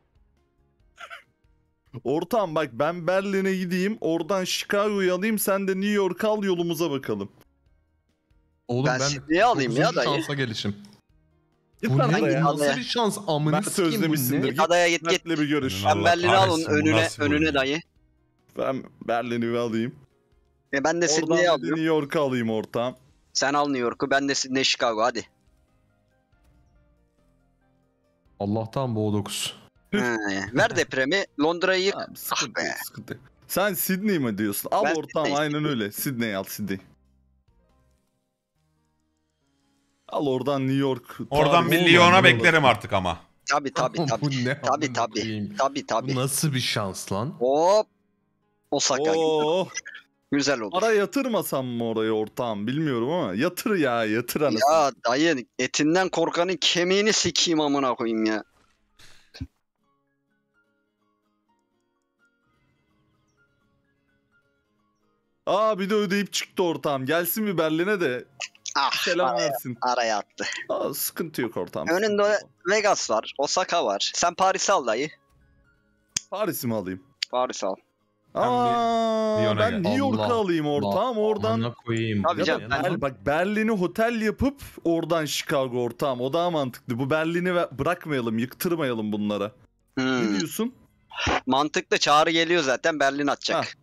Ortağım bak ben Berlin'e gideyim. Oradan Chicago'yu alayım. Sen de New York al, yolumuza bakalım. Oğlum Ben ben Sydney'i alayım ya 9. dayı. şansa gelişim. Git Bu lan ne? oraya. Nasıl bir şans? Amını Mert sikeyim bu özlemişsindir. ne? Git Adaya git git. Mert'le bir görüş. Allah Ben Berlin'i al onun kahretsin, bu önüne, nasıl bir oyun önüne ya? dayı. Ben Berlin'i bir alayım. Ben de Oradan Sydney'i bir de alıyorum. New York'u alayım ortağım. Sen al New York'u, ben de Sydney, Chicago, hadi. Allah'tan bu 9. He, ver depremi, Londra'yı yık. Tamam, sıkıntı be. yok, sıkıntı yok. Sen Sydney mi diyorsun? Al Ben ortağım Sydney aynen öyle. Sydney al Sydney. Al oradan New York. Oradan Tarihi bir Lyon'a olan beklerim artık ama. Tabii tabii Bu tabii. ne? Tabii amına tabii. koyayım? Tabii Bu tabii. nasıl bir şans lan? Hop. Osaka. Oo, Güzel olur. para yatırmasam mı oraya ortağım bilmiyorum ama yatır ya yatır anasını. Ya dayı, etinden korkanın kemiğini sikeyim amına koyayım ya. Aa bir de ödeyip çıktı ortağım. Gelsin bir Berlin'e de Ah, selam versin. araya attı. Aa, sıkıntı yok ortağım. Önünde sıkıntı yok. Vegas var, Osaka var. Sen Paris'i al dayı. Paris'i mi alayım? Paris al. Aa, Lyon'a ben gel. New York'u Allah alayım ortağım oradan. Amına koyayım. Tabii Ya canım, da bak Berlin'i otel yapıp oradan Chicago ortağım. O daha mantıklı. Bu Berlin'i bırakmayalım, yıktırmayalım bunlara. Hmm. Ne diyorsun? Mantıklı, çağrı geliyor zaten, Berlin Ha, atacak.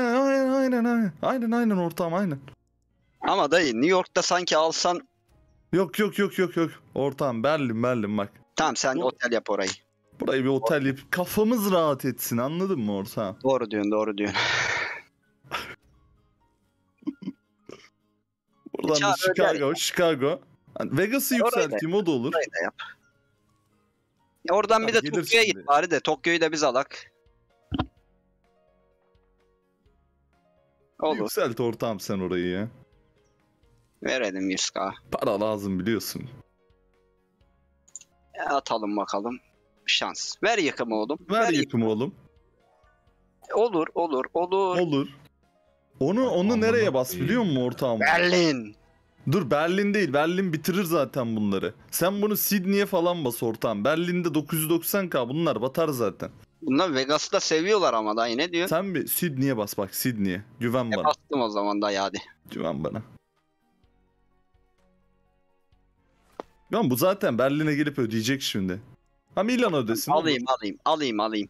aynen ortağım aynen. Ama dayı New York'ta sanki alsan, Yok. Ortağım Berlin bak. tamam sen Bu- otel yap orayı. Burayı bir otel yapıp kafamız rahat etsin anladın mı ortağım? Doğru diyorsun, doğru diyorsun. Buradan Çağır da Chicago. Hani Vegas'ı Orayı da- yükselteyim o da olur. Orayı da yap. Oradan bir de Tamam, gelir Tokyo'ya şimdi. git bari de. Tokyo'yu da biz alak. Olur. Yükselt ortağım sen orayı ya. Verelim 100k. Para lazım biliyorsun. Atalım bakalım. Şans. Ver yıkımı oğlum. Ver yıkımı. yıkımı oğlum. Olur. Olur. Onu Aman nereye bas Allah'ım. biliyor musun ortağım? Berlin. Dur Berlin değil. Berlin bitirir zaten bunları. Sen bunu Sydney'e falan bas ortağım. Berlin'de 990k bunlar batar zaten. Bunlar Vegas'ta seviyorlar ama dayı, ne diyor? Sen bir Sydney'e bas bak Sydney'e. Güven bana. Bastım o zaman dayı, hadi. Güven bana. Lan bu zaten Berlin'e gelip ödeyecek şimdi. Ha Milan ödesin. Alayım.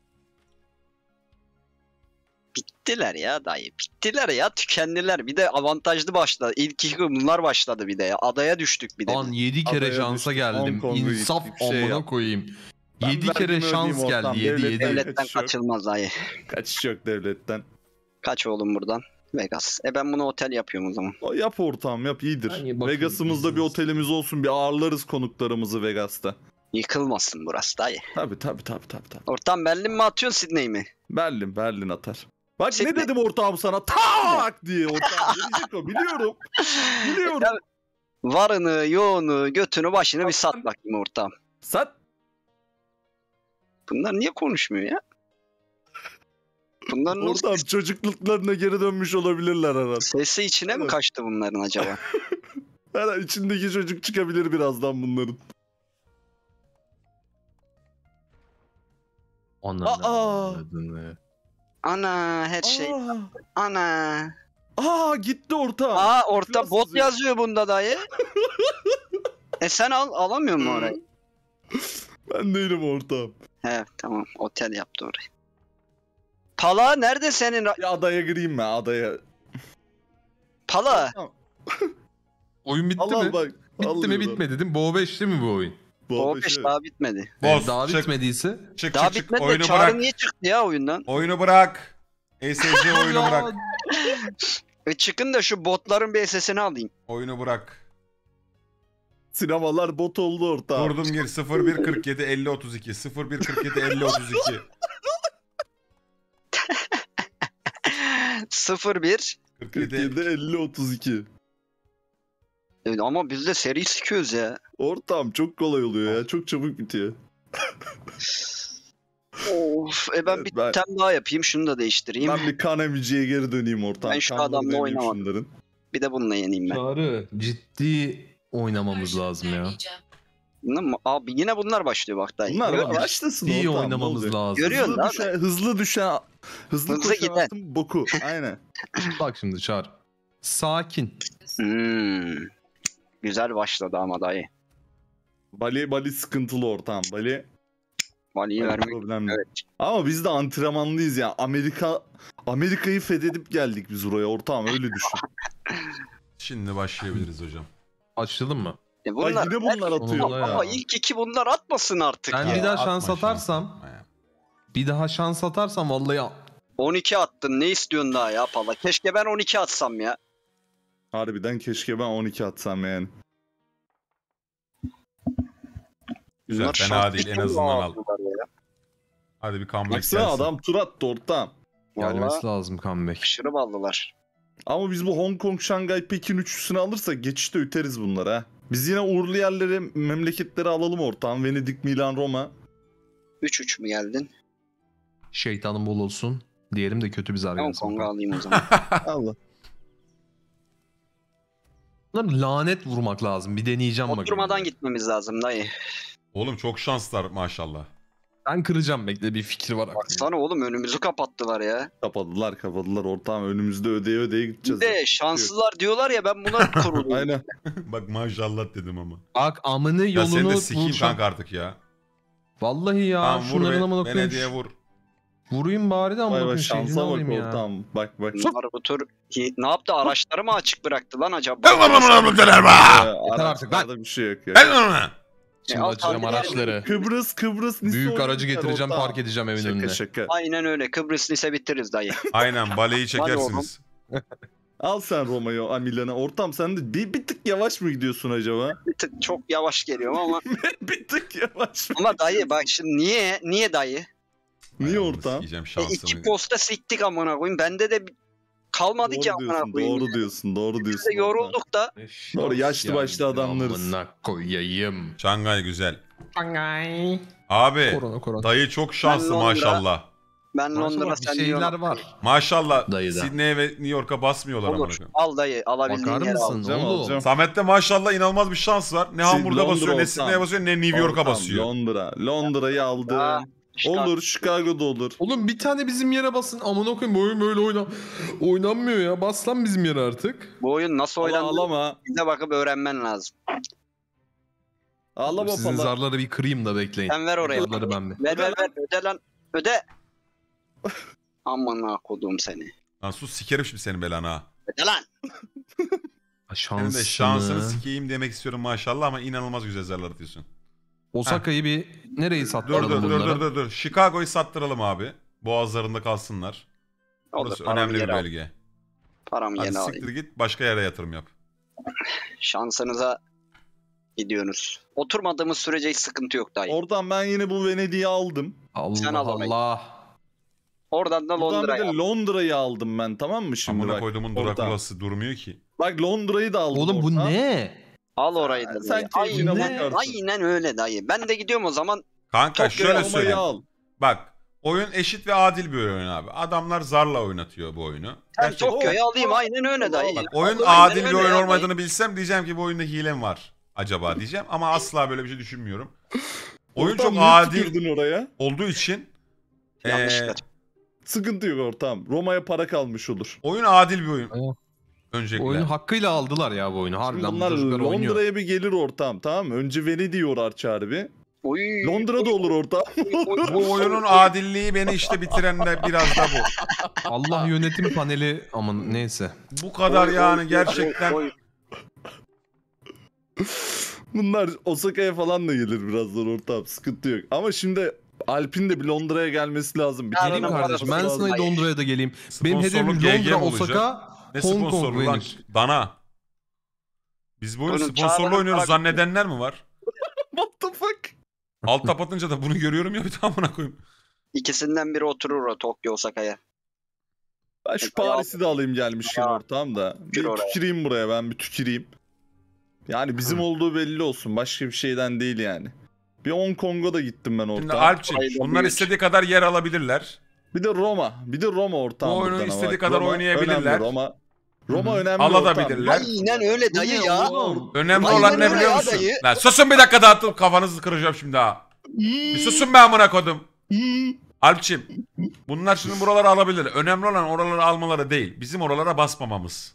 Bittiler ya dayı. Bittiler ya, tükendiler. Bir de avantajlı başladı. İlk iki bunlar başladı bir de ya. Adaya düştük bir de. Lan 7 kere Adaya şansa düştük, geldim. Hong Kong'a İnsaf gittik, şey amına yap. koyayım. Ben 7 kere vergimi şans ödeyeyim ortam, geldi. 7 devlet- 7. Devletten Kaçış yok. kaçılmaz dayı. Kaçış yok devletten. Kaç oğlum buradan? Vegas. Ben bunu otel yapıyorum o zaman. O yap ortağım yap iyidir. Hani bakın, Vegas'ımızda bir business. otelimiz olsun bir ağırlarız konuklarımızı Vegas'ta. Yıkılmasın burası dayı. Tabi. Ortam Berlin mi atıyorsun, Sydney mi? Berlin atar. Bak Sydney. ne dedim ortağım sana tak diye ortağım gelecek o biliyorum. Biliyorum. Varını, yoğunu, götünü, başını bir sat bakayım ortam. Sat. Bunlar niye konuşmuyor ya? Bunların o Ortağım çocukluklarına geri dönmüş olabilirler herhalde. sesi içine mi Evet. kaçtı bunların acaba? Her içindeki çocuk çıkabilir birazdan bunların. Aa! Ananı. Ana, her şey. Ana. Gitti ortağım. Orta Biraz bot yazıyor. yazıyor bunda dayı. Sen alamıyor musun orayı? Ben değilim ortağım. He tamam, otel yaptı orayı. Pala nerede senin? Bir adaya gireyim mi adaya? Pala. Oyun bitti Allah mi? bak. Bitti mi bitmedi değil mi? Bo 5'ti mi bu oyun? O 5 daha bitmedi. Boz Daha çık. bitmediyse. Çık Daha çık. bitmedi de Oyunu Çağrı bırak. niye çıktı ya oyundan? Oyunu bırak. ESC oyunu bırak. Çıkın da şu botların bir SS'ini alayım. Oyunu bırak. Sinemalar bot oldu ortağım. Durdum gir 01 47 50 32 01 47 50 32. 01. 47 50 32. Ama biz de seri sıkıyoruz ya. Ortağım çok kolay oluyor ya. Çok çabuk bitiyor. Of, ben bir Ben- tane daha yapayım, şunu da değiştireyim. Ben bir kan emiciye geri döneyim ortağım. Ben şu Kanları adamla deneyeyim oynamadım. şunların. Bir de bununla yeneyim ben. Çağrı ciddi oynamamız lazım ya. Abi yine bunlar başlıyor bak dayı. Bunlar Görüyor musun? başlasın İyi ortam, ne oynamamız olacak? lazım. Görüyorsun Hızlı abi. düşen, hızlı Hızlı koşan giden. atın boku. Aynen. Bak şimdi Çağrı. Sakin. Güzel başladı ama dayı. Bali sıkıntılı ortam. Bali Valiyi vermek. problemli. Evet. Ama biz de antrenmanlıyız ya. Amerika'yı fethedip geldik biz buraya ortam, öyle düşün. Şimdi başlayabiliriz hocam. Açtın mı? Bunlar, Bak yine bunlar atıyor. Onunla ya. ama ilk iki bunlar atmasın artık Ben ya. bir daha Atma şans şans, atarsam, atma ya. bir daha şans atarsam vallahi 12 attın, ne istiyorsun daha ya Pala? Keşke ben 12 atsam ya. Harbiden keşke ben 12 atsam yani. Güzel, Bunlar fena şans değil, en için azından al. aldılar ya. Hadi bir comeback Baksana gelsin. adam tur attı ortam. gelmesi Vallahi lazım comeback. aşırı ballılar. Ama biz bu Hong Kong, Şangay, Pekin üçlüsünü alırsak geçişte üteriz bunları ha. Biz yine uğurlu yerleri, memleketleri alalım ortam. Venedik, Milan, Roma. 3-3 mü geldin? Şeytanın bol olsun. Diyelim de kötü bir zar Hong gelsin. Kong'u alayım o zaman. Allah. Bunlara lanet vurmak lazım. Bir deneyeceğim bakayım. Oturmadan gitmemiz lazım dayı. Oğlum çok şanslılar maşallah. Ben kıracağım, bekle, bir fikir var aklımda. Baksana oğlum önümüzü kapattılar ya. Kapadılar ortam. Önümüzde ödeye Bir gideceğiz. de şanslılar diyorlar ya, ben buna kuruluyorum. Aynen. Bak maşallah dedim ama. Bak amını Ya seni yolunu de sikeyim bulacağım. kanka artık ya. Vallahi ya, Tamam vur şunların amına koyayım. Venedik'e vur. Vurayım bari de amına Vay vay koyayım, şansa şehrini bak alayım ya. ortam. Bak. Bunlar bu tur ne yaptı, araçları mı açık bıraktı lan acaba? Yeter artık lan. Araçlarda bir şey yok ya. Şimdi al, açacağım tabii. araçları. Kıbrıs Nice Büyük aracı oynuyor getireceğim, ortam. park edeceğim evin önüne. Şaka. Aynen öyle, Kıbrıs lise bitiririz dayı. Aynen baleyi çekersiniz. Al sen Roma'yı, Milan'ı. Ortam sen de bir tık yavaş mı gidiyorsun acaba? Bir tık çok yavaş geliyorum ama. bir tık yavaş mı? Ama dayı bak şimdi niye dayı? Niye Ayağımı ortam? sikeceğim İki şansını. posta siktik amına koyayım. Bende de kalmadı ki amına koyayım. Doğru diyorsun. Biz de yorulduk da. Doğru, yaşlı başlı adamlarız. Amına koyayım. Şangay güzel. Şangay. Abi Korona. dayı çok şanslı Ben Londra- maşallah. Ben Londra Maşallah sen bir şeyler diyorsun. var. Maşallah Dayı da. Sydney'e ve New York'a basmıyorlar amına Olur. koyayım. Al dayı, alabildiğin Bakar yere al. mısın Alacağım. oğlum? Samet'te maşallah inanılmaz bir şans var. Ne Hamburg'a Londra basıyor, ne ortam. Sydney'e basıyor, ne New York'a Ortam, basıyor. Londra'yı aldın. Ha, Olur, Chicago'da olur. Oğlum bir tane bizim yere basın. Amına koyayım, bu oyun böyle oynanmıyor ya. Bas lan bizim yere artık. Bu oyun nasıl oynandığını Ağlama. bize bakıp öğrenmen lazım. Ağlama Sizin falan. zarları bir kırayım da bekleyin. Sen ver oraya. Zarları ben bir. Ver öde lan. Öde. Aman ha kodum seni. Lan sus sikerim şimdi senin belanı ha. Öde lan. Senin de şansını sikeyim demek istiyorum maşallah ama inanılmaz güzel zarlar atıyorsun. Osaka'yı bir nereyi sattıralım bunlara? Dur. Chicago'yu sattıralım abi. Boğazlarında kalsınlar. Olur, Burası paramı önemli bir geri al. bölge. Paramı Hadi yine siktir alayım. git başka yere yatırım yap. Şansınıza gidiyorsunuz. Oturmadığımız sürece hiç sıkıntı yok dayı. Oradan ben yine bu Venedik'i aldım. Sen Allah al orayı. Allah. Oradan da Buradan bir de Londra'ya. Londra'yı aldım ben, tamam mı şimdi Amına bak. koyduğumun ortam. Drakulası durmuyor ki. Bak Londra'yı da aldım. Oğlum bu ortam. ne? Al orayı da. Sen dayı. keyfine Aynen, bakarsın. aynen öyle dayı. Ben de gidiyorum o zaman. Kanka Çok şöyle güzel, söyleyeyim. al. Bak oyun eşit ve adil bir oyun abi. Adamlar zarla oynatıyor bu oyunu. Ben Gerçekten- Tokyo'yu alayım, aynen öyle dayı. Bak oyun Aynen adil bir öyle oyun ya olmadığını bilsem diyeceğim ki bu oyunda hile mi var acaba diyeceğim. Ama asla böyle bir şey düşünmüyorum. Oyun Ortam çok niye adil tükürdün oraya? olduğu için Yanlışlıkla. Sıkıntı yok ortam. Roma'ya para kalmış olur. oyun adil bir oyun. Evet. Öncelikle. Oyunu hakkıyla aldılar ya bu oyunu. Şimdi Harbiden bu bunlar çocuklar oynuyor. Londra'ya bir gelir ortam, tamam mı? Önce Venedik'i yorar çağrı bir. Oy. Londra'da olur ortam. Bu oyunun adilliği beni işte bitiren de biraz da bu. Allah yönetim paneli aman neyse. Bu kadar Oy, yani oy, gerçekten. oy. Bunlar Osaka'ya falan da gelir birazdan ortam. Sıkıntı yok. Ama şimdi Alp'in de bir Londra'ya gelmesi lazım. Bir Geleyim Yarın kardeşim, ben parası sana lazım. Londra'ya da geleyim. Benim Sponsorluk hedefim GG mi Londra, olacak? Osaka, Ne Hong Kong, sponsorluğu lan? Venüs. Dana. Biz bu oyunu Bunun sponsorlu çağrının oynuyoruz para- zannedenler mi var? What the fuck? Alt kapatınca da bunu görüyorum ya bir tamamına koyayım. İkisinden biri oturur o Tokyo Osaka'ya. Ben şu Paris'i de alayım gelmişken Ya. ortam da. Bir oraya. tüküreyim buraya, ben bir tüküreyim. Yani bizim olduğu belli olsun. Başka bir şeyden değil yani. Bir Hong Kong'a da gittim ben Şimdi ortam. Alpçin Aynen bunlar büyük. istediği kadar yer alabilirler. Bir de Roma. Bir de Roma ortam. Bu oyunu buradan ama istediği bak. kadar Roma oynayabilirler. önemli, Roma. Roma önemli Alabilirler. Aynen öyle dayı ya. Önemli Aynen olan ne öyle biliyor ya musun? dayı. Lan susun bir dakika dağıtıp kafanızı kıracağım şimdi ha. Bir susun be amına kodum. Alpçim. Bunlar şimdi buraları alabilir. Önemli olan oraları almaları değil. Bizim oralara basmamamız.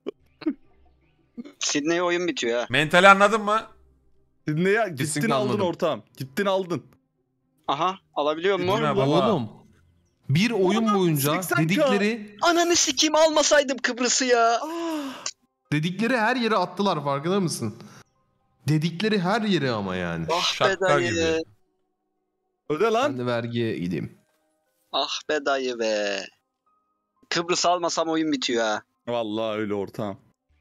Sydney'e oyun bitiyor ha. Mentali anladın mı? Ne ya? Gittin Kesinlikle aldın anladım. ortağım. Gittin aldın. Aha alabiliyor mu? Gittin ha baba. Oğlum. Bir oyun boyunca 80K. Ananı sikeyim almasaydım Kıbrıs'ı ya. dedikleri her yere attılar, farkında mısın? Dedikleri her yere ama yani. Ah be Şaka dayı. gibi. Öde Ben lan. de vergiye gideyim. Ah be dayı be. Kıbrıs almasam oyun bitiyor ha. Vallahi öyle ortağım.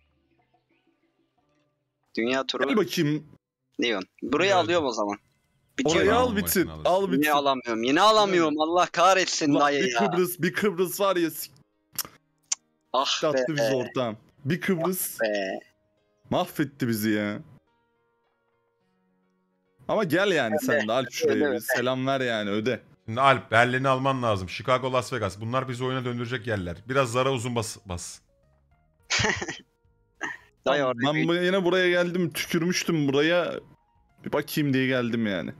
Dünya turu Gel bakayım. diyorsun. Burayı Evet. alıyorum o zaman. Bitiyor. Orayı al Almayın, bitsin. alırsın. Al bitsin. Yine alamıyorum. Yine alamıyorum. Allah kahretsin Ulan dayı bir ya. Kıbrıs var ya Ah be. attı bizi ortağım. Bir Kıbrıs be. mahvetti bizi ya. Ama gel yani sen de Alp şuraya öde, bir öde. selam ver yani öde. Şimdi Alp Berlin'i alman lazım. Chicago, Las Vegas. Bunlar bizi oyuna döndürecek yerler. Biraz zara uzun bas. Dayı Ben orada yine buraya geldim tükürmüştüm buraya. Bir bakayım diye geldim yani.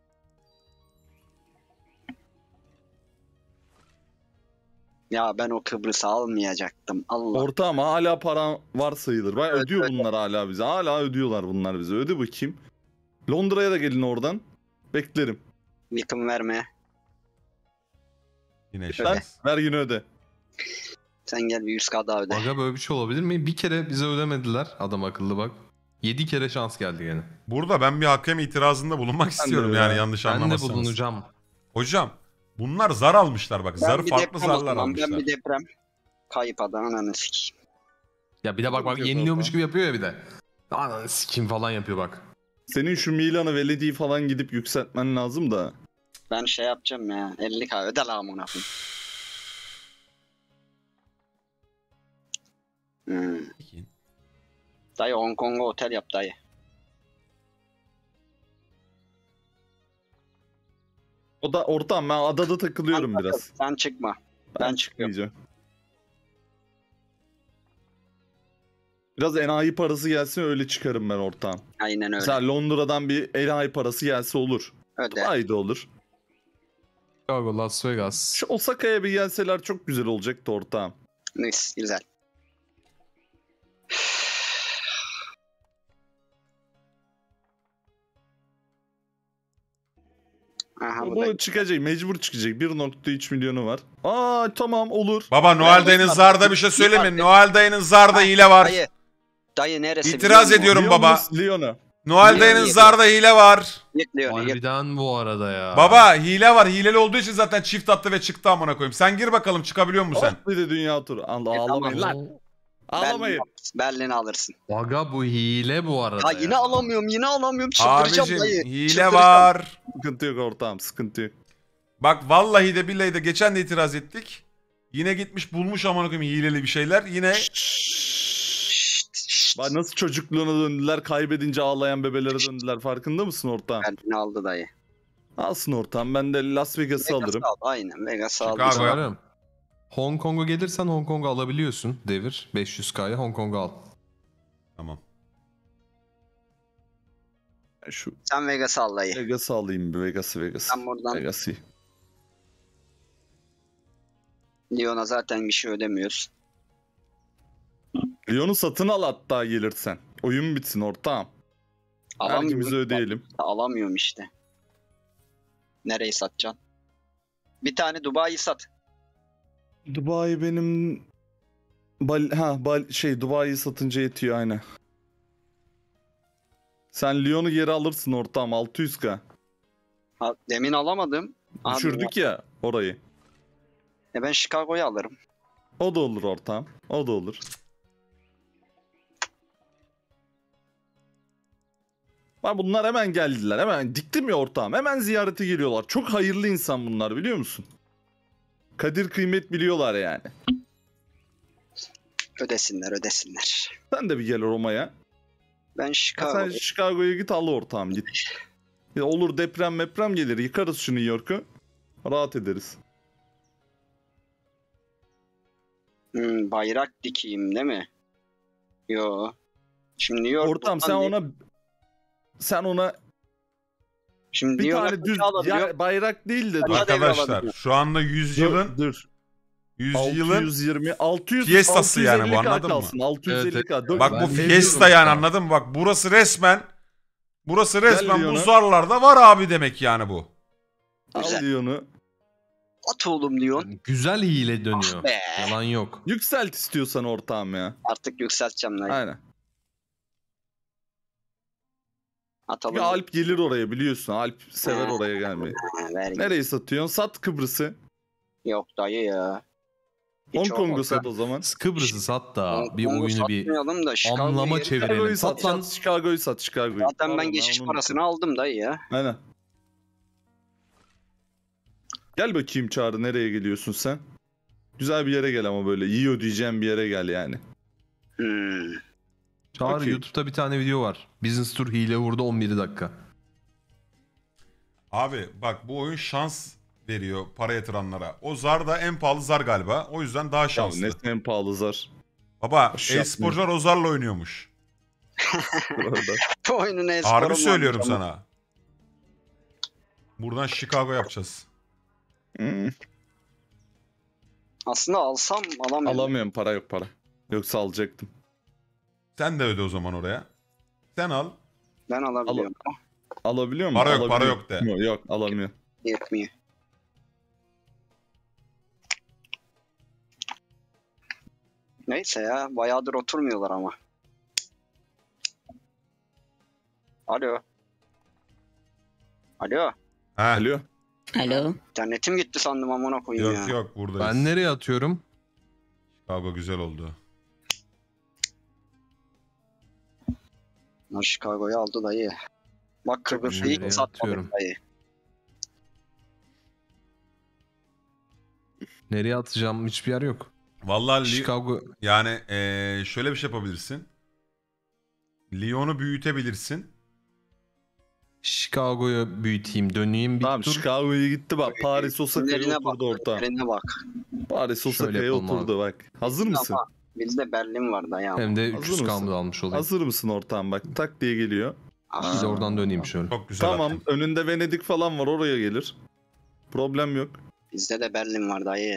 ya ben o Kıbrıs'ı almayacaktım. Allah. Ortağım hala para var sayılır. Bak Evet, ödüyor evet. bunlar hala bize. Hala ödüyorlar bunlar bize. Öde bakayım. Londra'ya da gelin oradan. Beklerim. Yıkım verme. Yine Sen şans. vergini öde. Sen gel bir 100k daha öde. Aga böyle bir şey olabilir mi? Bir kere bize ödemediler, adam akıllı bak. 7 kere şans geldi gene. Burada ben bir hakem itirazında bulunmak istiyorum öyle yani ya. yanlış Ben de anlamazsanız. bulunacağım. Hocam bunlar zar almışlar bak. Ben Zarı bir farklı deprem o zarlar zaman, almışlar. Ben bir deprem. Kayıp adam ananı sikeyim. Ya bir de bak Yok yeniliyormuş orada. gibi yapıyor ya bir de. Ananı sikim falan yapıyor bak. Senin şu Milan'ı Veledi'yi falan gidip yükseltmen lazım da. Ben şey yapacağım ya. 50k öde la amına koyayım. Peki. Dayı Hong Kong'a otel yap dayı. O da ortağım ben adada takılıyorum biraz. Sen çıkma. Ben çıkıyorum. çıkmayacağım. Biraz enayi parası gelsin öyle çıkarım ben ortağım. Aynen öyle. Mesela Londra'dan bir enayi parası gelse olur. Öde. Dubai'de olur. Chicago, Las Vegas. Şu Osaka'ya bir gelseler çok güzel olacaktı ortağım. Neyse güzel. Aha bu da Bu çıkacak, mecbur çıkacak. 1.3 milyonu var. Aa tamam olur. Baba Noel dayının zarda bir şey söyleme. Noel dayının zarda hile var. dayı. Dayı neresi? İtiraz biliyor musun? ediyorum baba. Lyon'u. Noel Niye dayının yedi? zarda hile var. Yık Leon'u yık. Harbiden bu arada ya. Baba hile var. Hileli olduğu için zaten çift attı ve çıktı amına koyayım. Sen gir bakalım çıkabiliyor musun sen? Hop bir de dünya turu. Ağlamayın lan. Ağlamayın. Berlin'i alırsın. Aga bu hile bu arada Ya yine alamıyorum yine alamıyorum. Çıldıracağım Abicim dayı. hile Çıldıracağım. var. Sıkıntı yok ortağım sıkıntı yok. Bak vallahi de billahi de geçen de itiraz ettik. Yine gitmiş bulmuş amına koyayım hileli bir şeyler. Yine Şşt, şşt. Bak nasıl çocukluğuna döndüler, kaybedince ağlayan bebelere döndüler. Farkında mısın ortağım? Berlin'i aldı dayı. Alsın ortağım. Ben de Las Vegas'ı alırım. Vegas'ı al. Aynen Vegas'ı al. Chicago. Çıkarım. Hong Kong'a gelirsen Hong Kong'u alabiliyorsun devir. 500K'ya Hong Kong'u al. tamam. Şu Sen Vegas'ı al dayı. Vegas'ı alayım bir Vegas'ı. Sen buradan Vegas'ı. Lyon'a zaten bir şey ödemiyorsun. Lyon'u satın al hatta gelirsen. Oyun bitsin ortağım. Vergimizi ödeyelim. Alamıyorum işte. Nereyi satacaksın? Bir tane Dubai'yi sat. Dubai benim Dubai'yi satınca yetiyor aynen. Sen Lyon'u geri alırsın ortağım 600k. Ha, demin alamadım. Abi, Düşürdük ya orayı. ben Chicago'yu alırım. O da olur ortağım. O da olur. Bak bunlar hemen geldiler. Hemen diktim ya ortağım. Hemen ziyarete geliyorlar. Çok hayırlı insan bunlar biliyor musun? Kadir kıymet biliyorlar yani. Ödesinler ödesinler. Sen de bir gel Roma'ya. Ben Sen Chicago'yu Chicago'ya git al ortağım git. Ya olur deprem gelir. Yıkarız şu New York'u. Rahat ederiz. Bayrak dikeyim değil mi? Yo. Şimdi New York Ortam sen ona Şimdi bir New tane York'a düz alabiliyor. bayrak değil de Hadi Arkadaşlar şu anda 100 yılın dur. 100 yılın 600 Fiestası yani bu, 650K anladın mı? kalsın, 650K. Dur, bak Ben bu ne fiesta diyorum yani ya? anladın mı? Bak burası resmen bu Lyon'a. zarlarda var abi demek yani bu. al Güzel. Lyon'u. At oğlum diyorsun. Güzel hile dönüyor. Be. Yalan yok. Yükselt istiyorsan ortağım ya. Artık yükselteceğim lan. Aynen. Atalım. Bir Alp gelir oraya biliyorsun. Alp sever oraya gelmeyi. Ver. Nereyi satıyorsun? Sat Kıbrıs'ı. Yok dayı ya. Hong Hiç Kong'u olmaz. sat o zaman. Kıbrıs'ı sat da Hong bir Kong'u oyunu bir satmayalım da Chicago'yu anlama geri- çevirelim. Chicago'yu Sat sat, lan. Chicago'yu sat, Chicago'yu. Zaten Pardon, ben geçiş onu parasını unuttum. aldım dayı ya. Aynen. Gel bakayım Çağrı, nereye geliyorsun sen? Güzel bir yere gel ama böyle iyi ödeyeceğim bir yere gel yani. Çağrı Okey. YouTube'da bir tane video var. Business Tour hile vurdu 11 dakika. Abi bak bu oyun şans veriyor para yatıranlara. O zar da en pahalı zar galiba. O yüzden daha Ya şanslı. ne en pahalı zar. Baba Boş yapma. e-sporcular o zarla oynuyormuş. Burada. Bu oyunun esporu Harbi mu söylüyorum olmuş ama? sana. Buradan Chicago yapacağız. Hmm. Aslında alsam alamıyorum. Alamıyorum, para yok para. Yoksa alacaktım. Sen de öde o zaman oraya. Sen al. Ben alabiliyorum. Alabiliyor musun? Para yok, para Alabiliyor. yok de. Yok alamıyor. Yetmiyor. Neyse ya. Bayağıdır oturmuyorlar ama. Alo. Alo. He. Alo. Alo. İnternetim gitti sandım amına koyayım ya. Yok yok buradayız. Ben nereye atıyorum? Chicago güzel oldu. Lan Chicago'yu aldı dayı. Bak Kıbrıs'ı Nereye hiç satmadık atıyorum? dayı. Nereye atacağım? Hiçbir yer yok. Vallahi Chicago yani şöyle bir şey yapabilirsin. Lyon'u büyütebilirsin. Chicago'yu büyüteyim, döneyim bir Tamam tur. Chicago'ya gitti bak. Paris Osaka'ya Günlerine bak. oturdu orta. Günlerine bak. Paris Şöyle Osaka'ya yapalım oturdu bak. Hazır mısın? Ama bizde Berlin var dayı ama. Hem de Hazır 300 mısın? kamda almış olayım. Hazır mısın ortağım bak. Tak diye geliyor. Ah, Bir de oradan döneyim şöyle. Çok güzel Tamam attın. önünde Venedik falan var, oraya gelir. Problem yok. bizde de Berlin var dayı.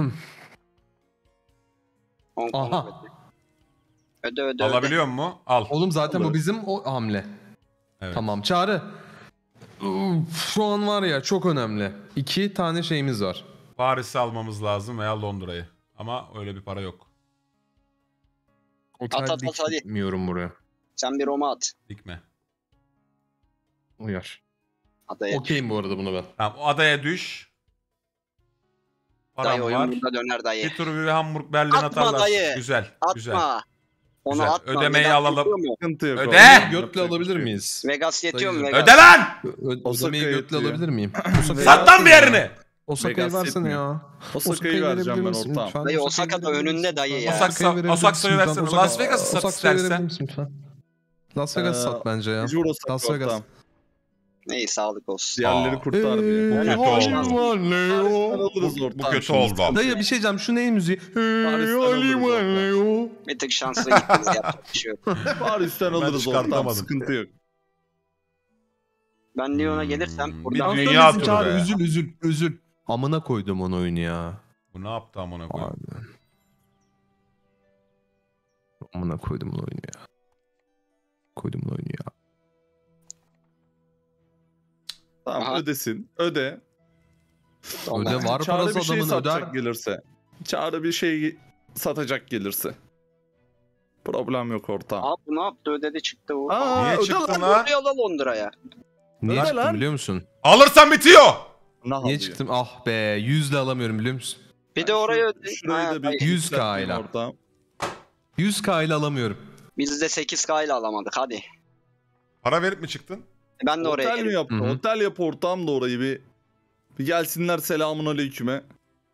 Hong Kong Aha. öde. Alabiliyor mu? Al. Oğlum zaten Olur. bu bizim o hamle. Evet. Tamam Çağrı. Şu an var ya çok önemli. 2 tane şeyimiz var. Paris'i almamız lazım veya Londra'yı. Ama öyle bir para yok. Otel at, hadi. dikmiyorum buraya. Sen bir Roma at. Dikme. Uyar. Adaya. Okeyim bu arada bunu ben. Tamam o adaya düş. Param Dayı oyun var. burada döner dayı. Bir tur bir Hamburg Berlin Atma atarlar. dayı. Güzel. Atma. Güzel. Onu Güzel. atma. Ödemeyi Vegas alalım. yetiyor mu? Sıkıntı yok. Öde! orada. Götle Yapacak bir alabilir şey yok. miyiz? Vegas yetiyor mu Dayı. Vegas? Öde lan! Osaka Ödemeyi götle yetiyor. alabilir miyim? Sat lan bir yerini! Osaka'yı Vegas versene yetmiyor. ya. Osaka'yı vereceğim ben verebilir misin ortağım. lütfen? Dayı Osaka'yı Osaka'da verebilir misin önünde dayı lütfen? ya. Osaka'yı verebilir Osaka'yı misin versene. lütfen? Las Vegas'ı sat Osaka'yı istersen. verebilir misin lütfen? Las Vegas sat bence ya. Mecbur Osaka Las Vegas. ortağım. İyi sağlık olsun. Diğerleri kurtarmıyor. Bu kötü oldu. Alırız Bu ortağım kötü şimdi. oldu. Dayı bir şey diyeceğim. Şu neyin müziği? Paris'ten alırız Bir tık şanslı gittiniz yapacak bir şey yok. Paris'ten alırız ortağım, çıkartamadım. sıkıntı yok. Ben Lyon'a gelirsem Bir buradan dünya turu be. Üzül. Amına koydum onu oyunu ya. Bu ne yaptı amına koyayım? Abi. Amına koydum onu oyunu ya. Koydum onu oyunu ya. Tamam Aha. ödesin. Öde. Öde var Çağrı parası bir şey adamın satacak öder. gelirse. Çağrı bir şey satacak gelirse. Problem yok ortağım. Abi bu ne yaptı ödedi çıktı o. Aa, Niye öde çıktın lan. lan? Oraya Londra'ya. Niye Öde çıktım lan. biliyor musun? Alırsan bitiyor! Ne Niye yapıyor? çıktım? Ah be 100'le alamıyorum biliyor musun? Bir de oraya öde. Şurayı da bir hayır. 100K ile. ortağım. 100K ile alamıyorum. Biz de 8K ile alamadık hadi. Para verip mi çıktın? Ben de oraya Otel mi geleyim. yaptı? Hı hı. Otel yap ortağım da orayı bir gelsinler, selamun aleyküme.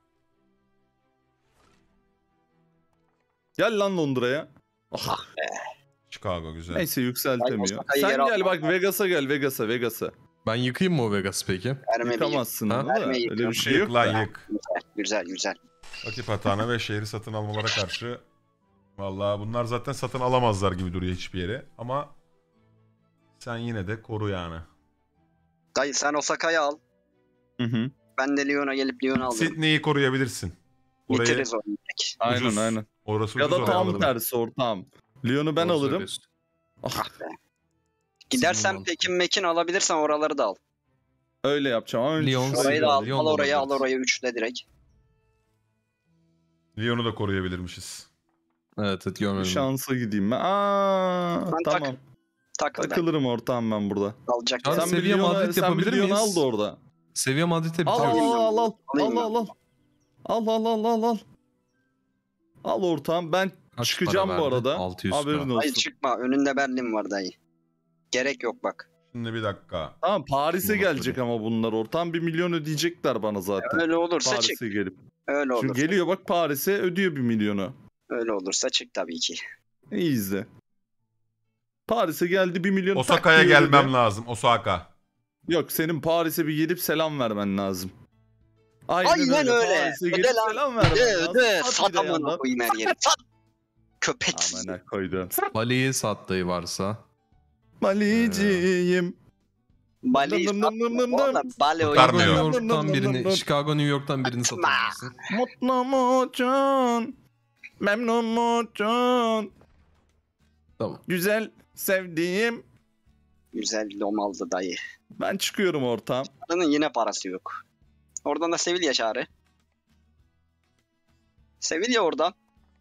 Gel lan Londra'ya. Ah, Chicago güzel. neyse yükseltemiyor. Osaka'yı Sen geri gel almam bak Vegas'a gel, Vegas'a. Ben yıkayım mı o Vegas peki? Verme bir Yıkamazsın Ha? ama da Vermeyi öyle bir şey Yık yok lan da. yık. güzel güzel. Rakip hatana ve şehri satın almalara karşı. Vallahi bunlar zaten satın alamazlar gibi duruyor hiçbir yere. Ama sen yine de koru yani. Dayı sen Osaka'yı al. Hı hı. Ben de Lyon'a gelip Lyon'u alırım. Sydney'i koruyabilirsin. Orayı Bitiririz onu direkt. Aynen ucuz. aynen. Orası Ya ucuz, da oraya tam alırım. tersi ortağım. Lyon'u ben Doğru alırım. söylüyorsun. Ah be. Gidersen mantıklı. Pekin Mekin alabilirsen oraları da al. Öyle yapacağım ama önce Lyon, şurayı Orayı da da al. alayım. Lyon Al oraya al olabilir. oraya 3'le direkt. Lyon'u da koruyabilirmişiz. Evet Bir görmedim. şansa gideyim ben. Ben Tamam. Takıl ben. Takılırım ortağım ben burada. Alacak. Abi, yani. Sen bir Seviye Lyon'a- Madrid sen bir yapabilir Lyon'u miyiz? al da orada. Seviye Madrid'e Al al bitiriyoruz. al al. Alayım Al al ben. al. Al al al al al. Al ortağım. Ben Kaç çıkacağım para bu verdi? arada. 600 Haberin lira. olsun. Dayı çıkma. Önünde Berlin var dayı. Gerek yok bak. Şimdi bir dakika. Tamam Paris'e Bunu gelecek ama bunlar ortam 1 milyon ödeyecekler bana zaten. Öyle olursa çık. Paris'e gelip. Öyle Şimdi olursa. geliyor bak Paris'e ödüyor 1 milyonu. Öyle olursa çık tabii ki. İyi izle. Paris'e geldi 1 milyon. Osaka'ya tak diye gelmem ödedi. lazım. Osaka. Yok senin Paris'e bir gelip selam vermen lazım. Aynen öyle. Paris'e Öde gelip lan. selam vermen Öde lazım. öde. At Sat bir de amına yandan. koyayım her yeri. Sat. Köpeksiz. Amına koydum. Bali'yi sat dayı varsa. Maliciyim. Bali Nım nım nım nım nım. Oğlum, Bali Kurtarmıyor. New oyunu. York'tan birini, Chicago New York'tan birini satabilirsin. Mutlu musun? Memnun musun? Tamam. Güzel sevdiğim. Güzel dom aldı dayı. Ben çıkıyorum ortam. Adamın yine parası yok. Oradan da Sevilla çağrı. Sevilla oradan.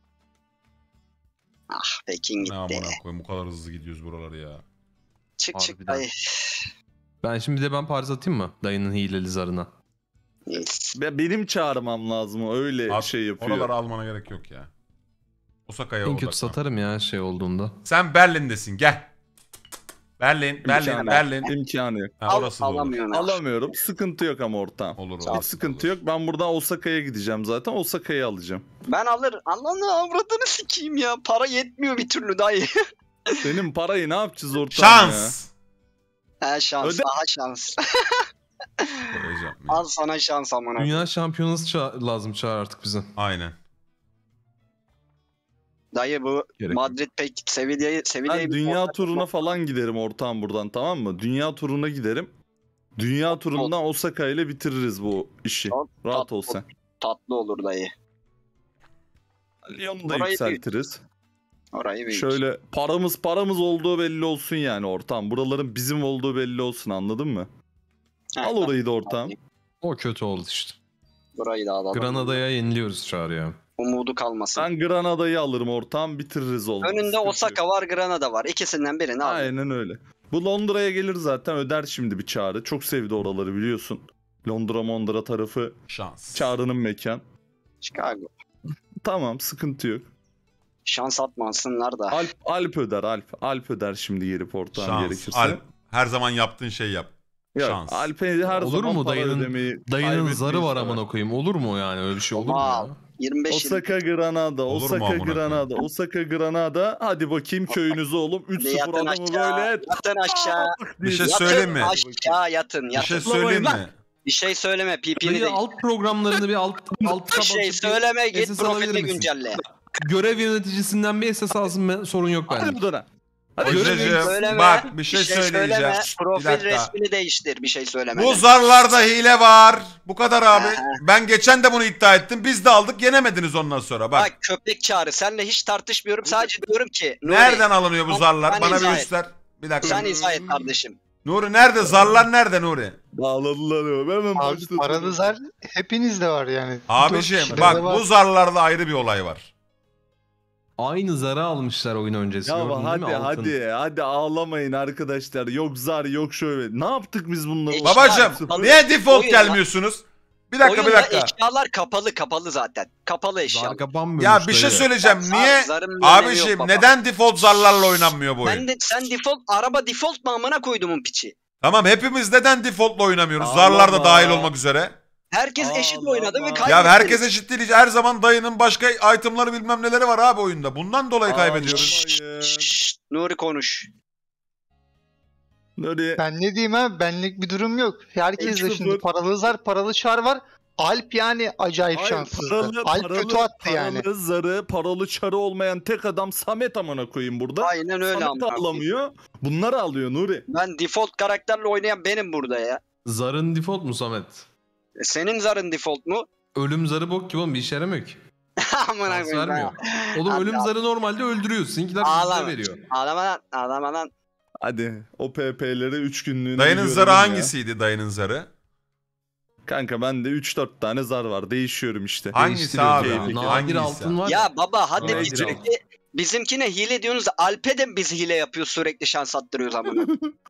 Ah Pekin Ne gitti. amına koyayım bu kadar hızlı gidiyoruz buraları ya. Çık çık Harbiden. dayı. Ben şimdi de ben Paris atayım mı? Dayının hileli zarına. Yes. Benim çağırmam lazım o öyle At, şey yapıyor. Oraları almana gerek yok ya. Osaka'ya En kötü odaklan. satarım ya şey olduğunda. Sen Berlin'desin gel. Berlin, İmkanı- Berlin. İmkanı yok. Ha, orası da olur. Alamıyorsun. Alamıyorum. Sıkıntı yok ama ortam. Olur Hiç olur. Hiç sıkıntı yok. Ben buradan Osaka'ya gideceğim zaten. Osaka'yı alacağım. Ben alır. Allah'ını avradını sikeyim ya. Para yetmiyor bir türlü dayı. Senin parayı ne yapacağız ortam ya? Şans. Ha şans. Öde- Aha şans. Koyacağım ya. Al sana şans amına. Dünya şampiyonası lazım çağır artık bize. Aynen. Dayı bu Gerek yok. Madrid pek Sevilla'yı Ben dünya turuna falan giderim ortam buradan, tamam mı? Dünya turuna giderim. Dünya turundan Osaka ile bitiririz bu işi. Çok Rahat tatlı ol sen. tatlı olur dayı. Lyon'u da Orayı yükseltiriz. Orayı büyük. Şöyle paramız olduğu belli olsun yani ortam. Buraların bizim olduğu belli olsun, anladın mı? Heh, Al orayı da ortam. O kötü oldu işte. Burayı da alalım. Granada'ya yeniliyoruz çağır ya. Umudu kalmasın. Ben Granada'yı alırım ortam, bitiririz olmaz. Önünde Sıkıntı Osaka yok. var, Granada var. İkisinden birini al. Aynen öyle. Bu Londra'ya gelir zaten, öder şimdi bir Çağrı. Çok sevdi oraları biliyorsun. Londra tarafı Şans. Çağrı'nın mekan. Chicago. Tamam, sıkıntı yok. Şans atmasınlar da. Alp öder, Alp öder şimdi gelip ortağım Şans. gerekirse. Alp, her zaman yaptığın şeyi yap. Yok, şans. Alp'e her Olur zaman mu para dayının- ödemeyi Dayının kaybetmeyi zarı var sever. amına koyayım. Olur mu yani öyle bir şey olur mu Al. ya? 25 Osaka Granada, Olur mu Osaka amına Granada, Osaka Granada. Hadi bakayım köyünüzü oğlum. 3-0 Yatın adamı aşağı. böyle. Yatın aşağı. Bir şey Yatın söyleyeyim mi? aşağı yatın. Bir Yatın. şey söyleyeyim mi? Bir şey söyleme. PP'ni Dayı de. alt programlarını bir alt Bir şey söyleme. Git SS alabilir profilini misin? güncelle. Görev yöneticisinden bir SS alsın sorun yok Hadi bende. odana. Hadi Hocacığım, görelim. Söyleme. bak bir şey söyleyeceğim. söyleme. Bir Profil dakika. resmini değiştir. Bir şey söyleme. Bu zarlarda hile var. Bu kadar abi. Aha. Ben geçen de bunu iddia ettim. Biz de aldık. Yenemediniz ondan sonra. Bak. Bak köpek çağrı. Seninle hiç tartışmıyorum. Sadece diyorum ki. Nuri, Nereden alınıyor bu zarlar? sen Bana bir izah et. göster. Bir dakika. Sen izah et kardeşim. Nuri nerede? Zarlar nerede Nuri? Bağladılar ya. Hemen Abi başladı. paralı zar hepinizde var yani. Dört Abiciğim kişide bak de var. bu zarlarda ayrı bir olay var. Aynı zarı almışlar oyun öncesi. Ya gördün değil mi? hadi Altın. hadi ağlamayın arkadaşlar. Yok zar yok şöyle. Ne yaptık biz bunları? Eşya- Babacım Tabii. niye default Oyun gelmiyorsunuz? Bir dakika bir Oyunda dakika. eşyalar kapalı zaten. Kapalı eşya. Zar kapanmıyormuş Ya bir şey dayı. söyleyeceğim. Zar- Niye? zarın bir önemi yok Abiciğim baba. neden default zarlarla oynanmıyor bu oyun? Sen default araba default mu amına koyduğumun piçi? Tamam hepimiz neden defaultla oynamıyoruz? Ağlama. Zarlar da dahil olmak üzere. Herkes eşit Allah oynadı ve Allah. kaybettiniz. Ya herkes eşit değil. Her zaman dayının başka itemları bilmem neleri var abi oyunda. Bundan dolayı kaybediyoruz. Ağlamayın. Şşş, Nuri konuş. Nuri. Ben ne diyeyim ha? Benlik bir durum yok. Herkes de 3-0. şimdi paralı zar, paralı çar var. Alp yani acayip Hayır, şanssızdı. Alp kötü attı yani. Paralı zarı, paralı çarı olmayan tek adam Samet amına koyayım burada. Aynen öyle Samet amına koyayım. alamıyor. Bunlar alıyor Nuri. Ben default karakterle oynayan benim burada ya. Zarın default mu Samet? Senin zarın default mu? Ölüm zarı bok gibi oğlum, bir işe yaramıyor ki. Amına Şans koyayım vermiyor. ben. Oğlum Abi, ölüm zarı normalde öldürüyor. Sizinkiler Ağlama. bize veriyor. Ağlama lan. Hadi o PP'leri 3 günlüğüne Dayının bir zarı görelim ya. hangisiydi dayının zarı? Kanka bende 3-4 tane zar var. Değişiyorum işte. Hangisi Değiştiriyoruz abi? ya. Hangisi? Nadir altın var. Ya baba hadi Nadir bizimkine hile diyorsunuz da Alp'e de biz hile yapıyoruz, sürekli şans attırıyoruz amına.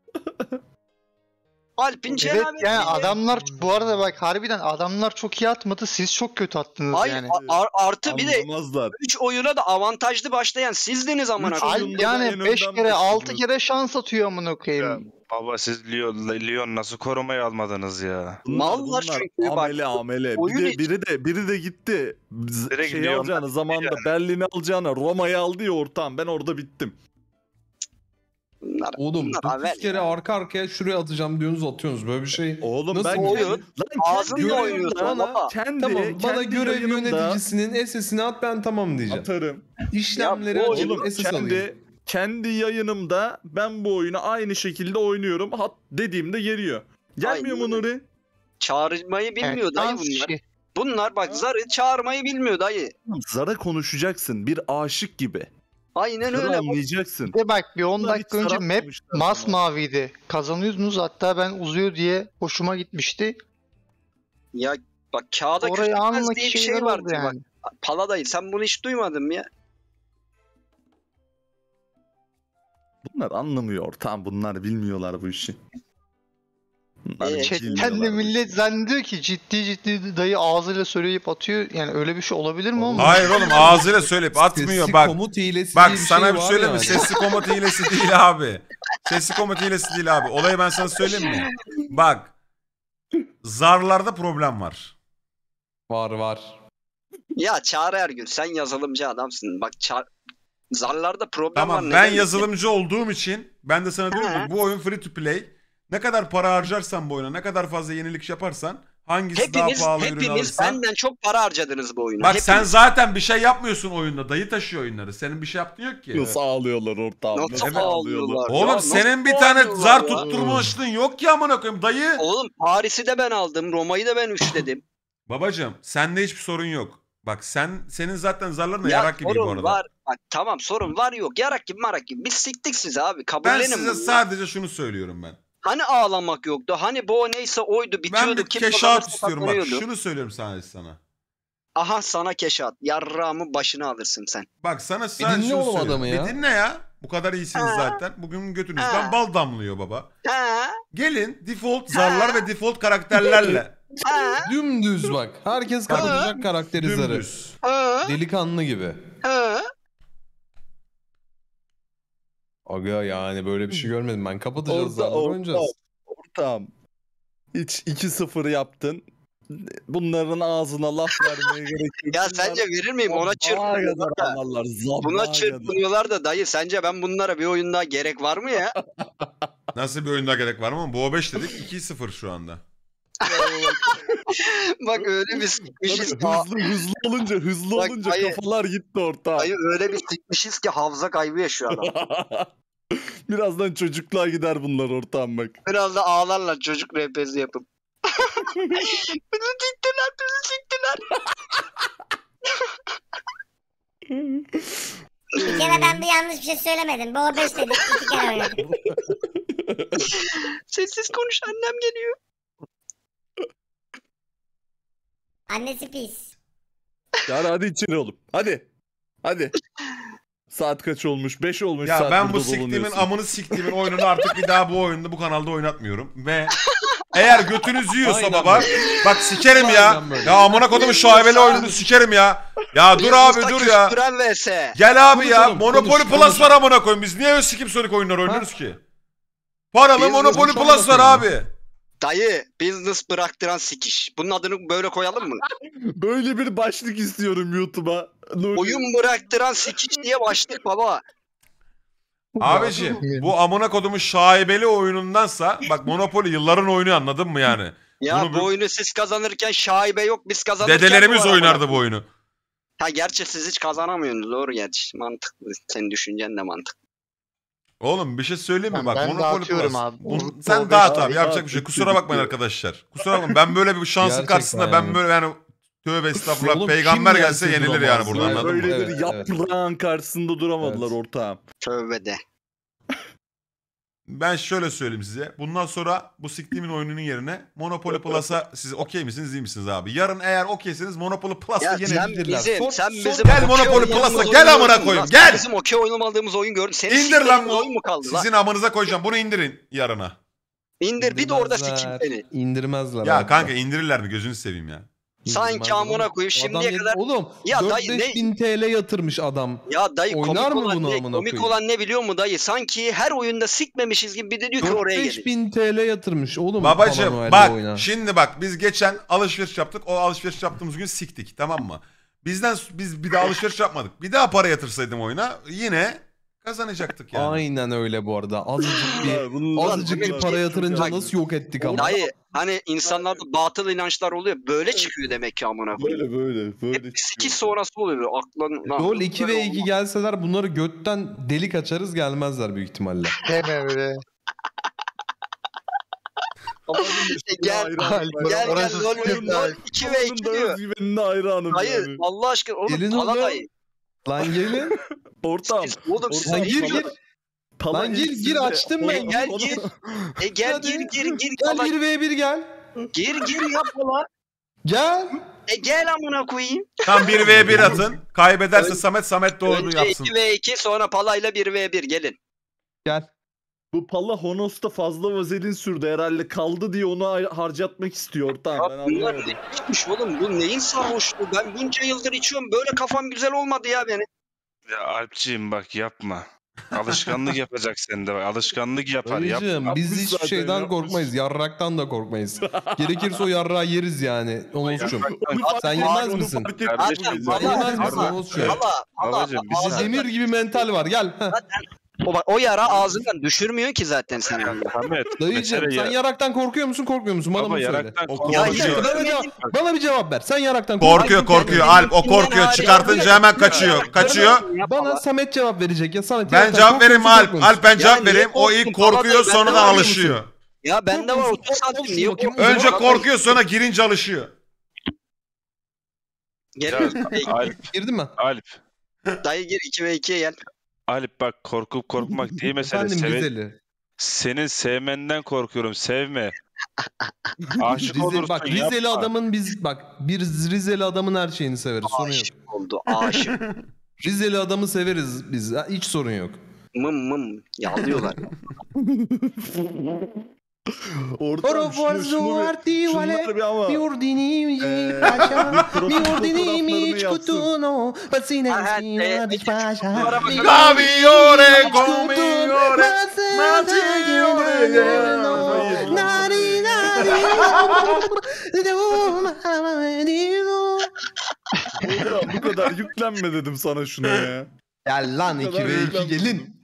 Alp'in Evet cenabeti. yani adamlar bu arada bak harbiden adamlar çok iyi atmadı. Siz çok kötü attınız Hayır, yani. artı bir de Anlamazlar. 3 oyuna da avantajlı başlayan sizdiniz amına Üç koyayım. oyun- Alp yani en 5 önden kere 6 başlıyoruz. kere şans atıyor amına koyayım. Baba siz Lyon nasıl korumaya almadınız ya? Mallar çünkü bak. Amele. oyun Biri de gitti. Direkt Şey Lyon'dan alacağını zamanında Berlin'i alacağını Roma'yı aldı ya ortam. Ben orada bittim. Oğlum Bunlar 9 haber kere arka arkaya şuraya atacağım diyorsunuz, atıyorsunuz. Böyle bir şey. Oğlum Nasıl ben oluyor? Lan Ağzınla kendi oynuyorsun yayınımda- baba. Kendi, Tamam, bana kendi görev yayınımda yöneticisinin SS'ini at, ben tamam diyeceğim. atarım. İşlemleri Ya bu açıp Oğlum SS alayım. kendi yayınımda ben bu oyunu aynı şekilde oynuyorum. Hat dediğimde geliyor. Gelmiyor mu Aynen. Nuri? Çağırmayı bilmiyor Evet, dayı şans bunlar. işi. Bunlar bak zarı çağırmayı bilmiyor dayı. Zara konuşacaksın bir aşık gibi. Aynen Zarı öyle. anlayacaksın. Bir de bak bir 10 Bunlar dakika hiç önce map saratmamışlar masmaviydi. Kazanıyordunuz hatta ben uzuyor diye hoşuma gitmişti. Ya bak kağıda Oraya küçülmez anlık diye bir şeyler şey vardı oldu yani. bak. Pala dayı sen bunu hiç duymadın mı ya? Bunlar anlamıyor. Tamam bunlar bilmiyorlar bu işi. Bunlar Chatten bilmiyorlar Chatten de bu millet işi. zannediyor ki ciddi dayı ağzıyla söyleyip atıyor. Yani öyle bir şey olabilir mi oğlum? Hayır oğlum ağzıyla söyleyip atmıyor Sesli bak. komut hilesi Bak diye bir sana şey bir var söyleyeyim mi? yani. Sesli komut hilesi değil abi. Sesli komut hilesi değil abi. Olayı ben sana söyleyeyim mi? Bak. Zarlarda problem var. Var. Ya Çağrı Ergün sen yazılımcı adamsın. Bak zarlarda problem var. Tamam ben neden? yazılımcı olduğum için ben de sana diyorum He. ki bu oyun free to play. Ne kadar para harcarsan bu oyuna, ne kadar fazla yenilik yaparsan, hangisi daha pahalı ürün Hepimiz alırsan. benden çok para harcadınız bu oyuna. Bak Hepimiz. sen zaten bir şey yapmıyorsun oyunda. Dayı taşıyor oyunları. Senin bir şey yaptığın yok ki. Nasıl ağlıyorlar ortam? Nasıl ağlıyorlar? Oğlum Ya, nasıl senin bir tane ağlıyorlar zar ya? tutturmuşluğun yok ki amına koyayım dayı. Oğlum Paris'i de ben aldım. Roma'yı da ben üçledim. Babacım sende hiçbir sorun yok. Bak senin zaten zarların da Ya yarak gibi bu sorun arada. var. Bak tamam sorun var yok. Yarak gibi marak gibi. Biz siktik sizi abi. Ben Kabullenin size bunu. sadece şunu söylüyorum ben. Hani ağlamak yoktu. Hani bu neyse oydu. Bitiyordu. Ben bir kim keşat kazanırsa istiyorum bak. kazanıyordu. Şunu söylüyorum sadece sana. Aha sana keşat. Yarrağımın başını alırsın sen. Bak sana Bir sadece dinle şunu oğlum söylüyorum. adamı ya. Bir dinle ya. Bu kadar iyisiniz Ha. zaten. Bugün götünüzden Ha. bal damlıyor baba. Ha? Gelin default zarlar ve default karakterlerle. Ha? Dümdüz bak. Herkes kapatacak karakteri zarı. Dümdüz. Ha? Delikanlı gibi. Ha? Aga yani böyle bir şey görmedim ben. Kapatacağız zarları oynayacağız. Ortam. Hiç 2-0 yaptın. Bunların ağzına laf vermeye gerek yok. Ya sence verir miyim? Ona çırpınıyorlar da. Buna çırpınıyorlar da dayı. Sence ben bunlara bir oyun daha gerek var mı ya? Nasıl bir oyunda gerek var mı? Bu 5 dedik 2-0 şu anda. Bak öyle bir sikmişiz ki. Hızlı Bak, olunca hayır. kafalar gitti ortam. Dayı öyle bir sikmişiz ki hafıza kaybı yaşıyor adam. Birazdan çocukluğa gider bunlar ortam bak. Biraz da ağlarlar çocuk rehbezi yapıp. Bizi siktiler, bizi siktiler. Bir kere ben bir yanlış bir şey söylemedim. Bu 5 dedik 2 kere oynadık. Sessiz konuş, annem geliyor. Annesi pis. Yani hadi içeri oğlum. Hadi. Saat kaç olmuş? 5 olmuş Ya saat ben bu burada siktiğimin dolanıyorsun. amını siktiğimin oyununu artık bir daha bu oyunda bu kanalda oynatmıyorum. Ve eğer götünüz yiyorsa Aynen baba böyle. bak sikerim ya. Aynen böyle. Ya amına kodumun şaibeli oyununu sikerim ya. Ya dur abi dur ya. Küstüren vs. Gel abi ya. Konuşalım, Monopoly konuş, Plus konuş. var amına koyayım. Biz niye Sikim Sonic oyunları oynuyoruz ki? Paralı Biz Monopoly konuşalım Plus var bakayım. abi. Dayı, business bıraktıran sikiş. Bunun adını böyle koyalım mı? Böyle bir başlık istiyorum YouTube'a. Nuri. Oyun bıraktıran sikiş diye başlık baba. Abiciğim bu amına kodumun şaibeli oyunundansa bak Monopoly yılların oyunu anladın mı yani? Ya Bunu bu oyunu siz kazanırken şaibe yok. Biz kazanırken dedelerimiz bu var oynardı amına. bu oyunu. Ha gerçi siz hiç kazanamıyorsunuz. Doğru gerçi. Mantıklı. Senin düşüncen de mantıklı. Oğlum bir şey söyleyeyim mi? Ben Bak Monopoly dağıtıyorum Plus. abi. Sen O dağıt beş abi. ay Yapacak bir şey. Kusura bakmayın arkadaşlar. Kusura bakmayın. Ben böyle bir şansın Gerçekten karşısında ben yani. böyle yani tövbe estağfurullah Oğlum peygamber kim gelse gelse yenilir duramaz yani burada ya. anladın mı? Öyle Evet, bir yaprağın karşısında duramadılar Evet. ortağım. Tövbe de. Ben şöyle söyleyeyim size. Bundan sonra bu siktiğimin oyununun yerine Monopoly Plus'a siz okey misiniz iyi misiniz abi? Yarın eğer okeyseniz Monopoly Plus'a Ya yine sen bildirler. sen Sor- bizim Gel okey Monopoly oynamadığımız Plus'a oyunu gel amına gördün mü koyayım lan? gel. Bizim okey oynamadığımız oyun gördüm. Senin İndir lan siktiğin oyun mu kaldı lan? Sizin amınıza koyacağım. Bunu indirin yarına. İndir bir de orada sikeyim seni. İndirmezler. Ya abi. kanka indirirler mi gözünü seveyim ya. Sanki amına koyayım şimdiye kadar. Oğlum Ya dayı 4-5 bin TL yatırmış adam. Ya dayı Oynar komik mı olan bunu ne? amına Komik koyayım? olan ne biliyor musun dayı? Sanki her oyunda sikmemişiz gibi bir de diyor ki oraya 4-5 gelin. bin TL yatırmış oğlum. Babacım Panorama bak oyuna. şimdi bak biz geçen alışveriş yaptık. O alışveriş yaptığımız gün siktik tamam mı? Biz bir daha alışveriş yapmadık. Bir daha para yatırsaydım oyuna yine kazanacaktık yani. Aynen öyle bu arada. Azıcık Ulan, bir para yatırınca bak- nasıl yok ettik ama. Dayı hani insanlarda batıl inançlar oluyor. Böyle çıkıyor demek ki amına koyayım. Böyle. Hep sikiş sonrası oluyor böyle aklın. LoL 2 ve 2 gelseler bunları götten delik açarız gelmezler büyük ihtimalle. Deme öyle. Gel Orası LOL sıkıntı. LOL 2 ve 2 diyor. Güvenine hayranım Dayı yani. Allah aşkına Gelin oğlum pala oğlum. dayı. Lan gelin. Ortağım. Oğlum siz Lan gir pala- gir. Lan gir açtım ben. Gel gir. Gel Hadi. gir Gel pala. 1v1 gel. Gir yap pala. Gel. Gel amına koyayım. Tam 1v1 atın. Kaybederse Samet doğru Önce yapsın. 2 ve 2 sonra palayla 1 ve 1 gelin. Gel. Bu Pala Honos'ta fazla vazelin sürdü herhalde kaldı diye onu harcatmak istiyor ortağım. Ben Ya bunlar anlamadım. ne içmiş oğlum? Bu neyin sarhoşluğu? Ben bunca yıldır içiyorum. Böyle kafam güzel olmadı ya benim. Ya Alpciğim bak yapma. Alışkanlık yapacak sende bak. Alışkanlık yapar. Dayıcığım Yapma. biz Yapmış hiçbir zaten, şeyden yapmış. korkmayız. Yarraktan da korkmayız. Gerekirse o yarrağı yeriz yani. Oğuzcum. Onu Sen fark yemez ettim, misin? onu fark ettim. Kardeşim, Sen Vallahi yemez misin vallahi. Oğuzcuğum? Babacım Bizi bizi demir gibi mental var gel. Heh. O yara ağzından düşürmüyor ki zaten seni. Ahmet. Dayıcığım mesele sen ya. yaraktan korkuyor musun korkmuyor musun? Bana Baba bunu söyle. yaraktan O korkuyor. Ya korkuyor. hiç Bana bir cevap ver. Sen yaraktan Korkuyor Alp o korkuyor. Çıkartınca hemen kaçıyor. Bana Samet cevap verecek ya Samet. Ben yaraktan cevap korkuyor vereyim musun, Alp. korkmuyor musun? Alp ben cevap niye vereyim. O ilk korktun? korkuyor Vallahi ben sonradan de var alışıyor. Ya bende var 30 santim niye bakayım. korkuyorsun? Önce korkuyor sonra girince alışıyor. Gel. Alp. Girdin mi? Alp. Dayı gir 2 ve 2'ye gel. Alp bak korkup korkmak değil mesele. Efendim güzeli. Senin sevmenden korkuyorum. Sevme. Aşık olursun. Bak Rizeli yapma. adamın bir Rizeli adamın her şeyini severiz. Sorun yok. Aşık oldu aşık. Rizeli adamı severiz biz. Hiç sorun yok. Mım yalıyorlar. Ortağım şunları bir ama. Mi ordini scutuno, pazzina di fascia. Caviore comiore. Ortağım bu kadar yüklenme dedim sana şuna ya. Gel lan 2 ve 2 gelin.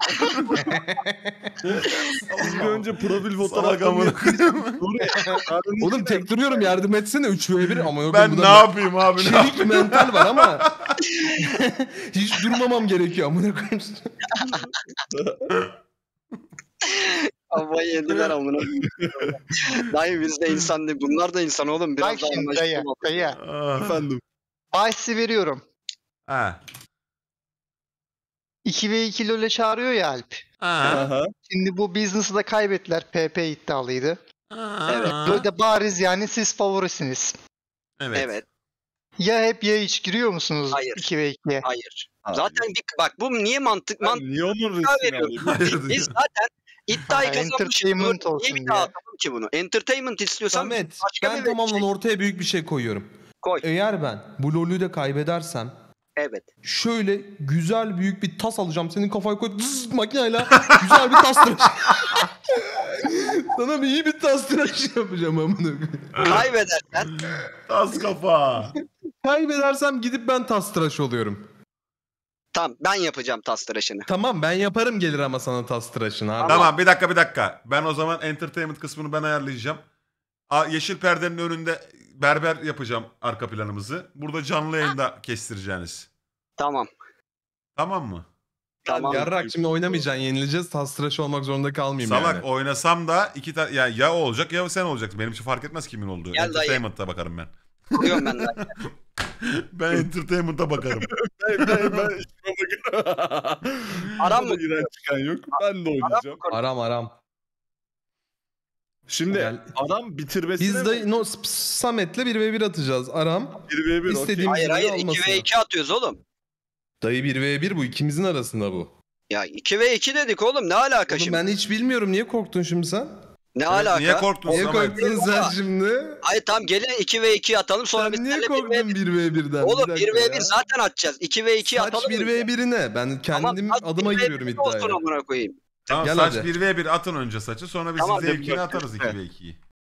Az önce profil Salak fotoğraflarını amına koyayım. Oğlum tek duruyorum yardım etsene 3 ve 1 ama yok. Ben burada ne yapayım abi ne çelik yapayım? mental var ama hiç durmamam gerekiyor amına koyayım. Havayı yediler amına. Dayı biz de insan değil. Bunlar da insan oğlum. Biraz Bak daha şimdi anlaşılır dayı. oldu. Dayı. efendim. Bahsi veriyorum. Ha. 2 ve 2 LoL'e çağırıyor ya Alp. Ha. Aha. Şimdi bu business'ı da kaybettiler. PP iddialıydı. Evet. Böyle bariz yani siz favorisiniz. Evet. Ya hep ya hiç giriyor musunuz Hayır. 2 ve 2'ye? Hayır. Abi. Zaten bak bu niye mantık Ben niye onun iddia resmini veriyorum. alayım? Biz zaten iddiayı Ha, kazanmışız. entertainment Niye olsun bir diye. daha atalım ki bunu? Entertainment istiyorsan Samet başka ben bir tamamen şey ortaya büyük bir şey koyuyorum. koy. Eğer ben bu LoL'ü de kaybedersem Evet. şöyle güzel büyük bir tas alacağım. Senin kafaya koy makineyle güzel bir tas tıraşı. Sana bir iyi bir tas tıraşı yapacağım amına koyayım. Kaybedersen Tas kafa. Kaybedersem gidip ben tas tıraşı oluyorum. tamam ben yapacağım tas tıraşını. Tamam ben yaparım gelir ama sana tas tıraşını abi. Tamam bir dakika. Ben o zaman entertainment kısmını ben ayarlayacağım. yeşil perdenin önünde berber yapacağım arka planımızı. Burada canlı yayında kestireceğiniz. Tamam. Tamam mı? Tamam. Yarrak şimdi oynamayacaksın, yenileceğiz. Tas tıraş olmak zorunda kalmayayım Salak yani. oynasam da ya o olacak ya sen olacaksın. Benim için fark etmez kimin olduğu. Gel dayı. Entertainment'a bakarım ben. Diyorum ben de. Ben entertainment'a bakarım. ben Aram mı? giren çıkan yok. Ben de oynayacağım. Aram. Şimdi Gel. Aram bitirmesine Biz de Samet'le 1v1 atacağız. Aram 1v1 istediğimiz Hayır gibi hayır almasın. 2v2 atıyoruz oğlum. Dayı 1v1 bu, ikimizin arasında bu. Ya 2v2 dedik oğlum, ne alaka Oğlum şimdi? ben hiç bilmiyorum, niye korktun şimdi sen? Ne Evet, alaka? niye korktun Niye Samet? korktun sen şimdi? Hayır tamam, gelin 2v2 atalım sonra biz Sen niye seninle korktun 1v1. 1v1'den? Oğlum Bir dakika 1v1 ya. zaten atacağız. 2v2 Saç atalım. 1v1'i ne? Ben kendim Tamam, adıma 1v1 giriyorum olsun iddiaya. amına koyayım. Tamam Gel saç hadi. 1v1 atın önce saçı sonra biz Tamam, zevkini bir atarız dakika. 2v2'yi.